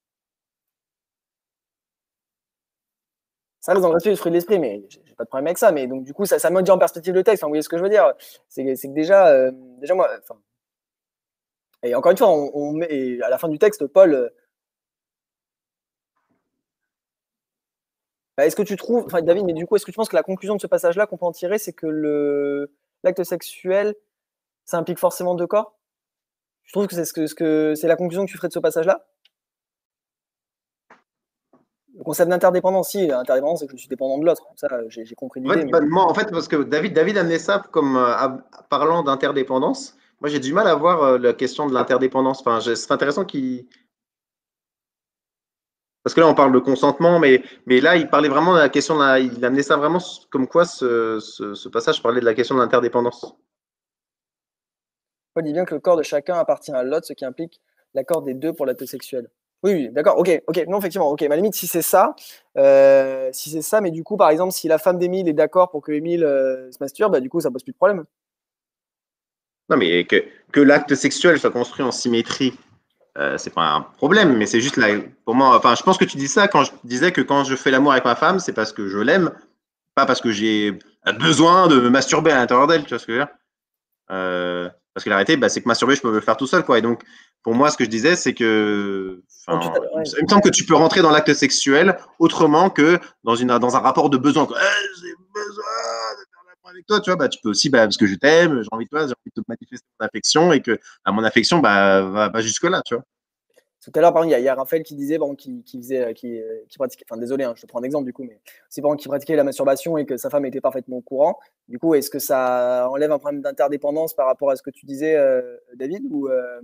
Ça reste dans le respect du fruit de l'esprit, mais j'ai j'ai pas de problème avec ça. Mais donc, du coup, ça, ça met déjà en perspective le texte. Enfin, vous voyez ce que je veux dire? C'est que c'est que déjà, euh, déjà, moi, enfin, et encore une fois, on, on met, et à la fin du texte, Paul, euh, bah, est-ce que tu trouves, enfin, David, mais du coup, est-ce que tu penses que la conclusion de ce passage-là qu'on peut en tirer, c'est que le l'acte sexuel, ça implique forcément deux corps? Je trouve que c'est ce que, ce que c'est la conclusion que tu ferais de ce passage-là? Le concept d'interdépendance, si, l'interdépendance, c'est que je suis dépendant de l'autre. Ça, j'ai j'ai compris En l'idée, fait, mais bah, moi, en fait, parce que David, David amenait ça comme euh, à- parlant d'interdépendance. Moi, j'ai du mal à voir euh, la question de l'interdépendance. Enfin, je- c'est intéressant qu'il. Parce que là, on parle de consentement, mais, mais là, il parlait vraiment de la question. De la- il amenait ça vraiment comme quoi ce, ce, ce passage parlait de la question de l'interdépendance. Paul dit bien que le corps de chacun appartient à l'autre, ce qui implique l'accord des deux pour l'acte sexuel. Oui, oui, d'accord, ok, ok, non, effectivement, ok, ma limite, si c'est ça, euh, si c'est ça, mais du coup, par exemple, si la femme d'Émile est d'accord pour que Émile euh, se masturbe, bah, du coup, ça pose plus de problème. Non, mais que, que l'acte sexuel soit construit en symétrie, euh, c'est pas un problème, mais c'est juste là, pour moi, enfin, je pense que tu dis ça quand je disais que quand je fais l'amour avec ma femme, c'est parce que je l'aime, pas parce que j'ai besoin de me masturber à l'intérieur d'elle, tu vois ce que je veux dire? Euh, parce que la réalité, bah, c'est que masturber, je peux le faire tout seul, quoi. Et donc, pour moi, ce que je disais, c'est que, Donc, tu enfin, t'as- il, ouais. me il me semble que tu peux rentrer dans l'acte sexuel autrement que dans une, dans un rapport de besoin, quoi. Eh, j'ai besoin de faire l'amour avec toi, tu vois. Bah, tu peux aussi, bah, parce que je t'aime, j'ai envie de toi, j'ai envie de te manifester mon affection et que bah, mon affection, bah, va, va jusque là, tu vois. Tout à l'heure, par exemple, il y, a- il y a Raphaël qui disait, bon, qui, qui faisait, qui, euh, qui pratiquait, enfin, désolé, hein, je te prends un exemple du coup, mais c'est par exemple qui pratiquait la masturbation et que sa femme était parfaitement au courant. Du coup, est-ce que ça enlève un problème d'interdépendance par rapport à ce que tu disais, euh, David, ou euh,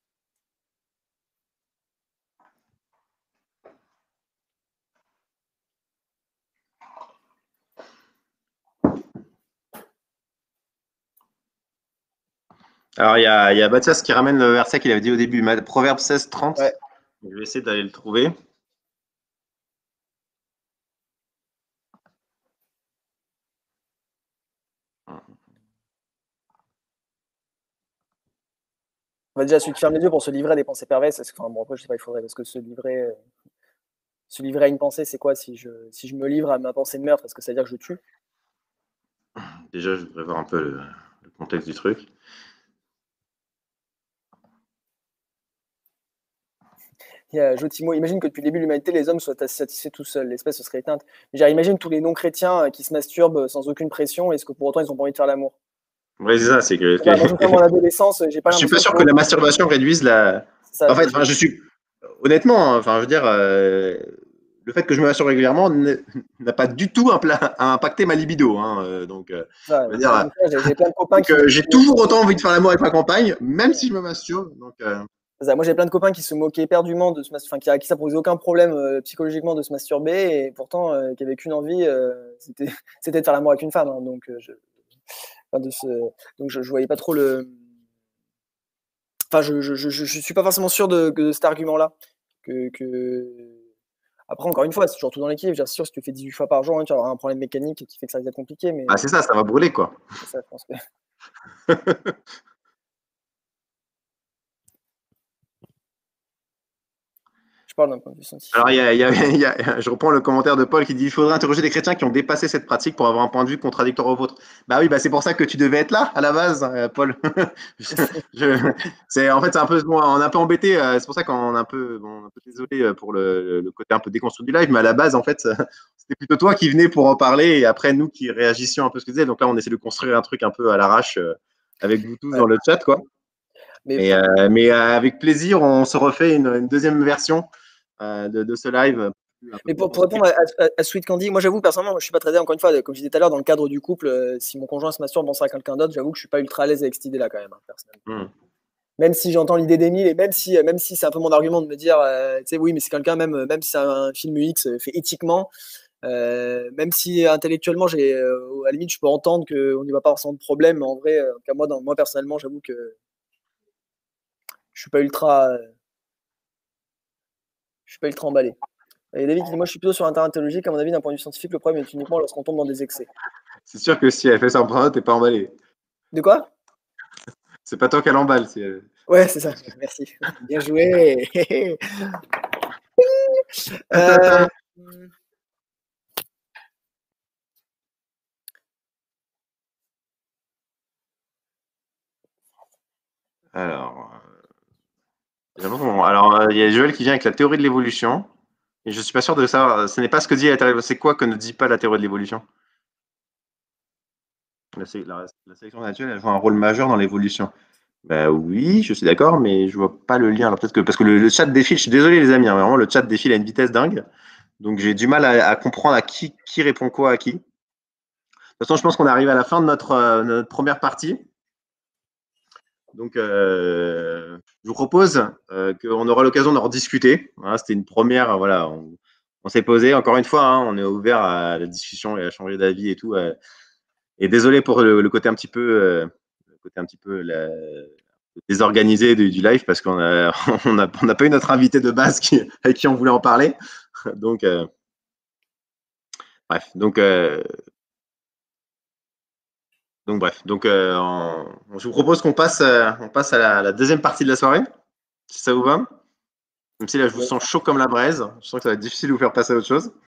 Alors, il y a, il y a Mathias qui ramène le verset qu'il avait dit au début, Proverbe seize, ouais. trente. Je vais essayer d'aller le trouver. On va déjà celui qui ferme les yeux pour se livrer à des pensées perverses. Parce que, enfin, bon, après, je sais pas, il faudrait, parce que se livrer, euh, se livrer à une pensée, c'est quoi si je, si je me livre à ma pensée de meurtre, est-ce que ça veut dire que je tue? Déjà, je voudrais voir un peu le, le contexte du truc. Il y a Jotimo, imagine que depuis le début de l'humanité, les hommes soient satisfaits tout seuls, l'espèce se serait éteinte. Genre, imagine tous les non-chrétiens euh, qui se masturbent sans aucune pression, est-ce que pour autant ils ont pas envie de faire l'amour? Ouais, c'est ça, c'est que, Enfin, moi, je que à mon adolescence, j'ai pas je suis pas l'impression que sûr pour que la autant. masturbation réduise la. C'est ça, En fait, j'ai- enfin, j'ai- je suis honnêtement, hein, enfin, je veux dire, euh, le fait que je me masturbe régulièrement ne- n'a pas du tout impla- impacté ma libido, hein, euh, donc, euh, ça, je veux dire, euh, j'ai j'ai plein de copains donc, qui, euh, qui j'ai toujours autant envie de faire l'amour avec ma compagne, même si je me masturbe. Donc, euh, c'est ça. Moi, j'ai plein de copains qui se moquaient éperdument de se masturber, enfin, qui, à qui ça posait aucun problème euh, psychologiquement de se masturber, et pourtant, euh, qui avaient qu'une envie, euh, c'était c'était de faire l'amour avec une femme. Hein, donc, euh, je, enfin, de ce, donc je, je voyais pas trop le. Enfin, je, je, je, je suis pas forcément sûr de, de cet argument-là. Que, que... Après, encore une fois, c'est toujours tout dans l'équipe. C'est sûr, si tu fais dix-huit fois par jour, hein, tu vas avoir un problème mécanique qui fait que ça va être compliqué, mais bah, c'est ça, ça va brûler, quoi. c'est ça, je pense que. Je parle d'un point de vue Alors, il scientifique. y a, il y a- il y a- je reprends le commentaire de Paul qui dit il faudrait interroger des chrétiens qui ont dépassé cette pratique pour avoir un point de vue contradictoire au vôtre. Bah oui, bah c'est pour ça que tu devais être là à la base, euh, Paul. Je- je- c'est en fait c'est un peu bon, on est un peu embêté. euh, C'est pour ça qu'on est un peu, bon, un peu désolé euh, pour le, le côté un peu déconstruit du live, mais à la base en fait c'était plutôt toi qui venais pour en parler et après nous qui réagissions un peu ce que tu disais. Donc là on essaie de construire un truc un peu à l'arrache euh, avec vous tous Ouais. dans le chat quoi. Mais Mais, pour, euh, mais euh, avec plaisir on se refait une, une deuxième version euh, de, de ce live un peu mais plus pour, pour construit. répondre à, à, à Sweet Candy, moi j'avoue personnellement, je suis pas très d'accord. Encore une fois, comme je disais tout à l'heure, dans le cadre du couple, euh, si mon conjoint se masturbe, pensera à quelqu'un d'autre, j'avoue que je suis pas ultra à l'aise avec cette idée-là quand même, hein, personnellement. Hmm. Même si j'entends l'idée d'Emile et même si, même si c'est un peu mon argument de me dire, euh, tu sais, oui, mais c'est quelqu'un, même, même si c'est un film X euh, fait éthiquement, Euh, même si intellectuellement, j'ai, euh, à la limite, je peux entendre qu'on n'y va pas forcément de problème, mais en vrai, euh, en tout cas, moi, dans, moi personnellement, j'avoue que je suis pas ultra, euh, je suis pas ultra emballé. Et David qui dit, moi, je suis plutôt sur un terrain théologique. À mon avis, d'un point de vue scientifique, le problème est uniquement lorsqu'on tombe dans des excès. C'est sûr que si elle fait ça en prenant, t'es pas emballé. De quoi? C'est pas toi qu'elle emballe. C'est... Ouais, c'est ça. Merci. Bien joué. Attends, euh... attends. Alors, euh, alors, euh, il y a Joël qui vient avec la théorie de l'évolution. Et je suis pas sûr de savoir. Ce n'est pas ce que dit la théorie. C'est quoi que ne dit pas la théorie de l'évolution? La, sé- la- la sélection naturelle, elle joue un rôle majeur dans l'évolution. Ben oui, je suis d'accord, mais je vois pas le lien. Alors peut-être que parce que le, le chat défile. Je suis désolé les amis, hein, vraiment le chat défile à une vitesse dingue. Donc j'ai du mal à, à comprendre à qui, qui répond quoi à qui. De toute façon, je pense qu'on arrive à la fin de notre, euh, notre première partie. Donc, euh, je vous propose euh, qu'on aura l'occasion d'en rediscuter. Voilà, c'était une première. Voilà, on, on s'est posé. Encore une fois, hein, on est ouvert à la discussion et à changer d'avis et tout. Euh, et désolé pour le, le côté un petit peu, euh, le côté un petit peu la, désorganisé du, du live parce qu'on a, on a, on n'a pas eu notre invité de base qui, avec qui on voulait en parler. Donc, euh, bref. Donc, euh, donc bref. Donc, euh, on, je vous propose qu'on passe, euh, on passe à la, la deuxième partie de la soirée, si ça vous va. Même si là, je vous sens chaud comme la braise. Je sens que ça va être difficile de vous faire passer à autre chose.